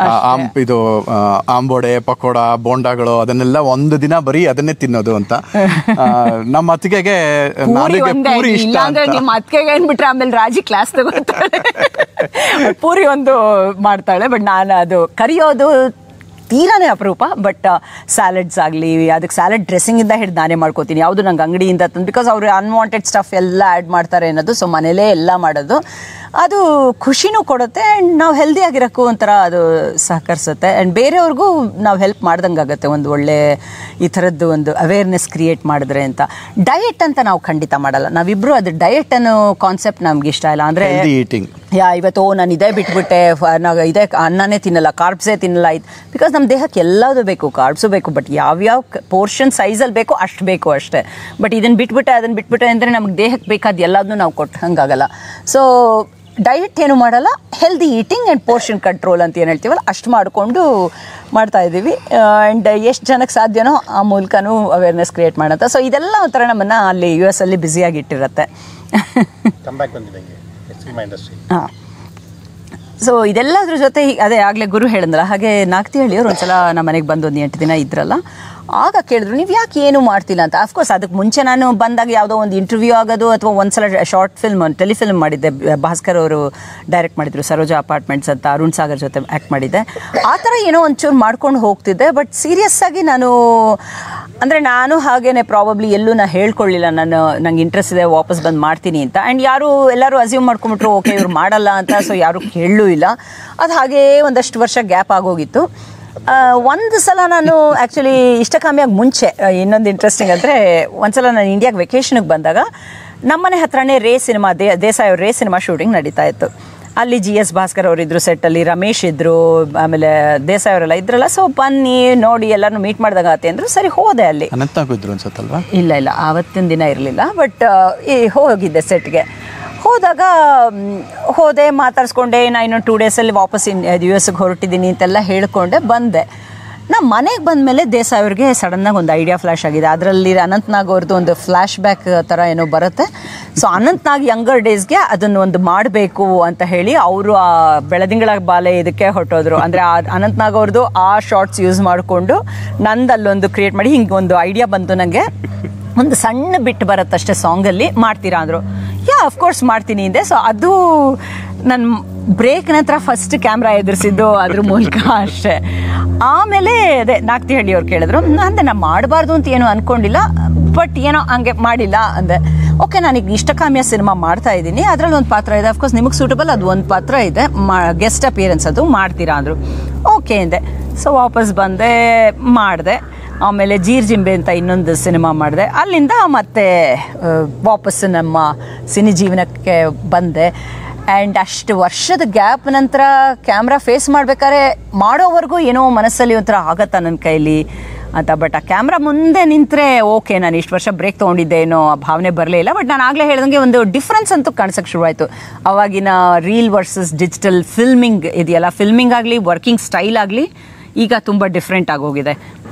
ಇದು ಆಂಬೋಡೆ, ಪಕೋಡ, ಬೋಂಡಾಗಳು, ಅದನ್ನೆಲ್ಲ ಒಂದು ದಿನ ಬರೀ ಅದನ್ನೇ ತಿನ್ನೋದು ಅಂತ. ನಮ್ಮ ಅತ್ತಿಗೆಗೆ ಪೂರಿ ಇಷ್ಟ ಅಂತ. ನಿಮ್ಮ ಅತ್ತಿಗೆಗೆ ಏನ್ಬಿಟ್ರೆ ಆಮೇಲೆ ರಾಜಿ ಕ್ಲಾಸ್ ತಗೋತಾಳೆ, ಪೂರಿ ಒಂದು ಮಾಡ್ತಾಳೆ. ಬಟ್ ನಾನು ಅದು ಕರಿಯೋದು ತೀರಾನೇ ಅಪರೂಪ. ಬಟ್ ಸ್ಯಾಲಡ್ಸ್ ಆಗಲಿ, ಅದಕ್ಕೆ ಸ್ಯಾಲಡ್ ಡ್ರೆಸ್ಸಿಂಗಿಂದ ಹಿಡಿದು ನಾನೇ ಮಾಡ್ಕೋತೀನಿ, ಯಾವುದು ನಂಗೆ ಅಂಗಡಿಯಿಂದ ತಂದು, ಬಿಕಾಸ್ ಅವರು ಅನ್ವಾಂಟೆಡ್ ಸ್ಟಫ್ ಎಲ್ಲ ಆ್ಯಡ್ ಮಾಡ್ತಾರೆ ಅನ್ನೋದು. ಸೊ ಮನೇಲೇ ಎಲ್ಲ ಮಾಡೋದು, ಅದು ಖುಷಿನೂ ಕೊಡುತ್ತೆ. ಆ್ಯಂಡ್ ನಾವು ಹೆಲ್ದಿ ಆಗಿರೋಕ್ಕೂ ಒಂಥರ ಅದು ಸಹಕರಿಸುತ್ತೆ. ಆ್ಯಂಡ್ ಬೇರೆಯವ್ರಿಗೂ ನಾವು ಹೆಲ್ಪ್ ಮಾಡ್ದಂಗೆ ಆಗುತ್ತೆ, ಒಂದು ಒಳ್ಳೆ ಈ ಥರದ್ದು ಒಂದು ಅವೇರ್ನೆಸ್ ಕ್ರಿಯೇಟ್ ಮಾಡಿದ್ರೆ ಅಂತ. ಡಯಟ್ ಅಂತ ನಾವು ಖಂಡಿತ ಮಾಡಲ್ಲ, ನಾವಿಬ್ಬರು ಅದು ಡಯಟ್ ಅನ್ನೋ ಕಾನ್ಸೆಪ್ಟ್ ನಮ್ಗೆ ಇಷ್ಟ ಇಲ್ಲ. ಅಂದರೆ ಈಟಿಂಗ್ ಇವತ್ತು ನಾನು ಇದೇ ಬಿಟ್ಬಿಟ್ಟೆ, ನಾವು ಇದೇ ಅನ್ನನೇ ತಿನ್ನಲ್ಲ, ಕಾರ್ಬ್ಸೇ ತಿನ್ನಲ್ಲ, ಇದು ಬಿಕಾಸ್ ನಮ್ಮ ದೇಹಕ್ಕೆ ಎಲ್ಲದೂ ಬೇಕು, ಕಾರ್ಬ್ಸು ಬೇಕು, ಬಟ್ ಯಾವ್ಯಾವ ಪೋರ್ಷನ್ ಸೈಜಲ್ಲಿ ಬೇಕು ಅಷ್ಟು ಬೇಕು ಅಷ್ಟೇ. ಬಟ್ ಇದನ್ನು ಬಿಟ್ಬಿಟ್ಟೆ ಅದನ್ನು ಬಿಟ್ಬಿಟ್ಟೆ ಅಂದರೆ ನಮ್ಗೆ ದೇಹಕ್ಕೆ ಬೇಕಾದ ಎಲ್ಲದನ್ನೂ ನಾವು ಕೊಟ್ಟಂಗಾಗಲ್ಲ. ಸೊ ಡಯಟ್ ಏನು ಮಾಡಲ್ಲ, healthy eating and portion control ಅಂತ ಏನು ಹೇಳ್ತೀವಲ್ಲ ಅಷ್ಟು ಮಾಡಿಕೊಂಡು ಮಾಡ್ತಾಯಿದ್ದೀವಿ. ಆ್ಯಂಡ್ ಎಷ್ಟು ಜನಕ್ಕೆ ಸಾಧ್ಯನೋ ಆ ಮೂಲಕನೂ ಅವೇರ್ನೆಸ್ ಕ್ರಿಯೇಟ್ ಮಾಡೋಂಥ. ಸೊ ಇದೆಲ್ಲ ಒಂಥರ ನಮ್ಮನ್ನು ಅಲ್ಲಿ US ಅಲ್ಲಿ ಬ್ಯುಸಿಯಾಗಿಟ್ಟಿರುತ್ತೆ. ಹಾಂ, ಸೊ ಇದೆಲ್ಲದ್ರ ಜೊತೆ ಅದೇ ಆಗಲೇ ಗುರು ಹೇಳಿದ್ರಲ್ಲ, ಹಾಗೆ ನಾಗ್ತಿಹಳ್ಳಿಯವ್ರು ಒಂದ್ಸಲ ನಮ್ಮ ಮನೆಗೆ ಬಂದು ಒಂದು 8 ದಿನ ಇದ್ರಲ್ಲ, ಆಗ ಕೇಳಿದ್ರು ನೀವು ಯಾಕೆ ಏನು ಮಾಡ್ತಿಲ್ಲ ಅಂತ. ಅಫ್ಕೋರ್ಸ್ ಅದಕ್ಕೆ ಮುಂಚೆ ನಾನು ಬಂದಾಗ ಯಾವುದೋ ಒಂದು ಇಂಟರ್ವ್ಯೂ ಆಗೋದು ಅಥವಾ ಒಂದ್ಸಲ ಶಾರ್ಟ್ ಫಿಲ್ಮ್, ಟೆಲಿಫಿಲ್ಮ್ ಮಾಡಿದ್ದೆ, ಭಾಸ್ಕರ್ ಅವರು ಡೈರೆಕ್ಟ್ ಮಾಡಿದ್ರು, ಸರೋಜಾ ಅಪಾರ್ಟ್ಮೆಂಟ್ಸ್ ಅಂತ, ಅರುಣ್ ಸಾಗರ್ ಜೊತೆ ಆ್ಯಕ್ಟ್ ಮಾಡಿದ್ದೆ. ಆ ಥರ ಏನೋ ಒಂಚೂರು ಮಾಡ್ಕೊಂಡು ಹೋಗ್ತಿದ್ದೆ. ಬಟ್ ಸೀರಿಯಸ್ ಆಗಿ ನಾನು ಹಾಗೇನೆ ಪ್ರಾಬಬ್ಲಿ ಎಲ್ಲೂ ನಾನು ಹೇಳ್ಕೊಳ್ಳಿಲ್ಲ ನಂಗೆ ಇಂಟ್ರೆಸ್ಟ್ ಇದೆ ವಾಪಸ್ ಬಂದು ಮಾಡ್ತೀನಿ ಅಂತ. ಆ್ಯಂಡ್ ಎಲ್ಲರೂ ಅಸ್ಯೂಮ್ ಮಾಡ್ಕೊಂಬಿಟ್ರು ಓಕೆ ಇವ್ರು ಮಾಡಲ್ಲ ಅಂತ. ಸೊ ಯಾರು ಕೇಳಲೂ ಇಲ್ಲ. ಅದು ಹಾಗೇ ಒಂದಷ್ಟು ವರ್ಷ ಗ್ಯಾಪ್ ಆಗೋಗಿತ್ತು. ಒಂದು ಸಲ ನಾನು ಆ್ಯಕ್ಚುಲಿ ಇಷ್ಟಕಾಮಿಯಾಗಿ ಮುಂಚೆ ಇನ್ನೊಂದು ಇಂಟ್ರೆಸ್ಟಿಂಗ್ ಅಂದರೆ, ಒಂದ್ಸಲ ನಾನು ಇಂಡಿಯಾಗೆ ವೆಕೇಷನ್ಗೆ ಬಂದಾಗ ನಮ್ಮನೆ ಹತ್ರನೇ ದೇಸಾಯಿ ಅವ್ರ ಸಿನಿಮಾ ಶೂಟಿಂಗ್ ನಡೀತಾ ಇತ್ತು. ಅಲ್ಲಿ GS ಭಾಸ್ಕರ್ ಅವರಿದ್ದರು ಸೆಟ್ಟಲ್ಲಿ, ರಮೇಶ್ ಇದ್ದರು, ಆಮೇಲೆ ದೇಸಾಯಿ ಅವರೆಲ್ಲ ಇದ್ರಲ್ಲ. ಸೊ ಬನ್ನಿ ನೋಡಿ ಎಲ್ಲರೂ ಮೀಟ್ ಮಾಡಿದಾಗ ಆತೆ ಅಂದರು. ಸರಿ ಹೋದೆ. ಅಲ್ಲಿ ಅನ್ಸುತ್ತಲ್ವಾ? ಇಲ್ಲ ಆವತ್ತಿನ ದಿನ ಇರಲಿಲ್ಲ, ಬಟ್ ಹೋಗಿದ್ದೆ ಸೆಟ್ಗೆ. ಹೋದೆ, ಮಾತಾಡ್ಸ್ಕೊಂಡೆ, ನಾನು ಇನ್ನೊಂದು 2 ಡೇಸಲ್ಲಿ ವಾಪಸ್ US ಹೊರಟಿದ್ದೀನಿ ಅಂತೆಲ್ಲ ಹೇಳ್ಕೊಂಡೆ ಬಂದೆ. ನಮ್ಮ ಮನೆಗೆ ಬಂದಮೇಲೆ ದೇಸಾಯಿ ಅವ್ರಿಗೆ ಸಡನ್ನಾಗಿ ಒಂದು ಐಡಿಯಾ ಫ್ಲ್ಯಾಶ್ ಆಗಿದೆ. ಅದರಲ್ಲಿ ಅನಂತ್ನಾಗ್ ಅವ್ರದ್ದು ಒಂದು ಫ್ಲ್ಯಾಶ್ ಬ್ಯಾಕ್ ಥರ ಏನೋ ಬರುತ್ತೆ. ಸೊ ಅನಂತ್ನಾಗ್ ಯಂಗರ್ ಡೇಸ್ಗೆ ಅದನ್ನು ಒಂದು ಮಾಡಬೇಕು ಅಂತ ಹೇಳಿ ಅವರು ಆ ಬೆಳದಿಂಗಳ ಬಾಲೆ ಇದಕ್ಕೆ ಹೊರಟೋದ್ರು. ಅಂದರೆ ಅನಂತ್ನಾಗ್ ಅವ್ರದ್ದು ಆ ಶಾರ್ಟ್ಸ್ ಯೂಸ್ ಮಾಡಿಕೊಂಡು ನಂದು ಅಲ್ಲೊಂದು ಕ್ರಿಯೇಟ್ ಮಾಡಿ ಹಿಂಗೆ ಒಂದು ಐಡಿಯಾ ಬಂತು ನನಗೆ. ಒಂದು ಸಣ್ಣ ಬಿಟ್ಟು ಬರುತ್ತಷ್ಟೇ ಸಾಂಗಲ್ಲಿ, ಮಾಡ್ತೀರಾ ಅಂದರು. ಅಫ್ಕೋರ್ಸ್ ಮಾಡ್ತೀನಿ ಹಿಂದೆ. ಸೊ ಅದು ನನ್ನ ಬ್ರೇಕ್ ನಂತರ ಫಸ್ಟ್ ಕ್ಯಾಮ್ರಾ ಎದುರಿಸಿದ್ದು ಅದ್ರ ಮೂಲಕ ಅಷ್ಟೇ. ಆಮೇಲೆ ಅದೇ ನಾಗ್ತಿಹಳ್ಳಿಯವ್ರು ಕೇಳಿದ್ರು, ನಾನು ಮಾಡಬಾರ್ದು ಅಂತ ಏನೂ ಅಂದ್ಕೊಂಡಿಲ್ಲ, ಬಟ್ ಏನೋ ಹಂಗೆ ಮಾಡಿಲ್ಲ ಅಂದೆ. ಓಕೆ, ನಾನೀಗ ಇಷ್ಟಕಾಮಿಯ ಸಿನಿಮಾ ಮಾಡ್ತಾ ಇದ್ದೀನಿ, ಅದರಲ್ಲಿ ಒಂದು ಪಾತ್ರ ಇದೆ, ಅಫ್ಕೋರ್ಸ್ ನಿಮಗೆ ಸೂಟಬಲ್ ಅದು ಒಂದು ಪಾತ್ರ ಇದೆ, ಗೆಸ್ಟ್ ಅಪಿಯರೆನ್ಸ್ ಅದು ಮಾಡ್ತೀರಾ ಅಂದರು. ಓಕೆ ಅಂದೆ. ಸೊ ವಾಪಸ್ ಬಂದೆ, ಮಾಡಿದೆ. ಆಮೇಲೆ ಜೀರ್ಜಿಂಬೆ ಅಂತ ಇನ್ನೊಂದು ಸಿನಿಮಾ ಮಾಡಿದೆ. ಅಲ್ಲಿಂದ ಮತ್ತೆ ವಾಪಸ್ಸು ನಮ್ಮ ಸಿನಿ ಜೀವನಕ್ಕೆ ಬಂದೆ. ಆ್ಯಂಡ್ ಅಷ್ಟು ವರ್ಷದ ಗ್ಯಾಪ್ ನಂತರ ಕ್ಯಾಮ್ರಾ ಫೇಸ್ ಮಾಡ್ಬೇಕಾದ್ರೆ ಮಾಡೋವರೆಗೂ ಏನೋ ಮನಸ್ಸಲ್ಲಿ ಒಂಥರ ಆಗತ್ತಾ ನನ್ನ ಕೈಲಿ ಅಂತ. ಬಟ್ ಆ ಕ್ಯಾಮ್ರಾ ಮುಂದೆ ನಿಂತರೆ ಓಕೆ, ನಾನು ಇಷ್ಟು ವರ್ಷ ಬ್ರೇಕ್ ತೊಗೊಂಡಿದ್ದೆ ಏನೋ ಆ ಭಾವನೆ ಬರಲೇ ಇಲ್ಲ. ಬಟ್ ನಾನು ಆಗಲೇ ಹೇಳ್ದಂಗೆ ಒಂದು ಡಿಫ್ರೆನ್ಸ್ ಅಂತೂ ಕಾಣಿಸೋಕ್ಕೆ ಶುರುವಾಯಿತು. ಅವಾಗಿನ ರೀಲ್ ವರ್ಸಸ್ ಡಿಜಿಟಲ್ ಫಿಲ್ಮಿಂಗ್ ಇದೆಯಲ್ಲ, ಫಿಲ್ಮಿಂಗ್ ಆಗಲಿ ವರ್ಕಿಂಗ್ ಸ್ಟೈಲ್ ಆಗಲಿ ಈಗ ತುಂಬ ಡಿಫ್ರೆಂಟ್ ಆಗೋಗಿದೆ.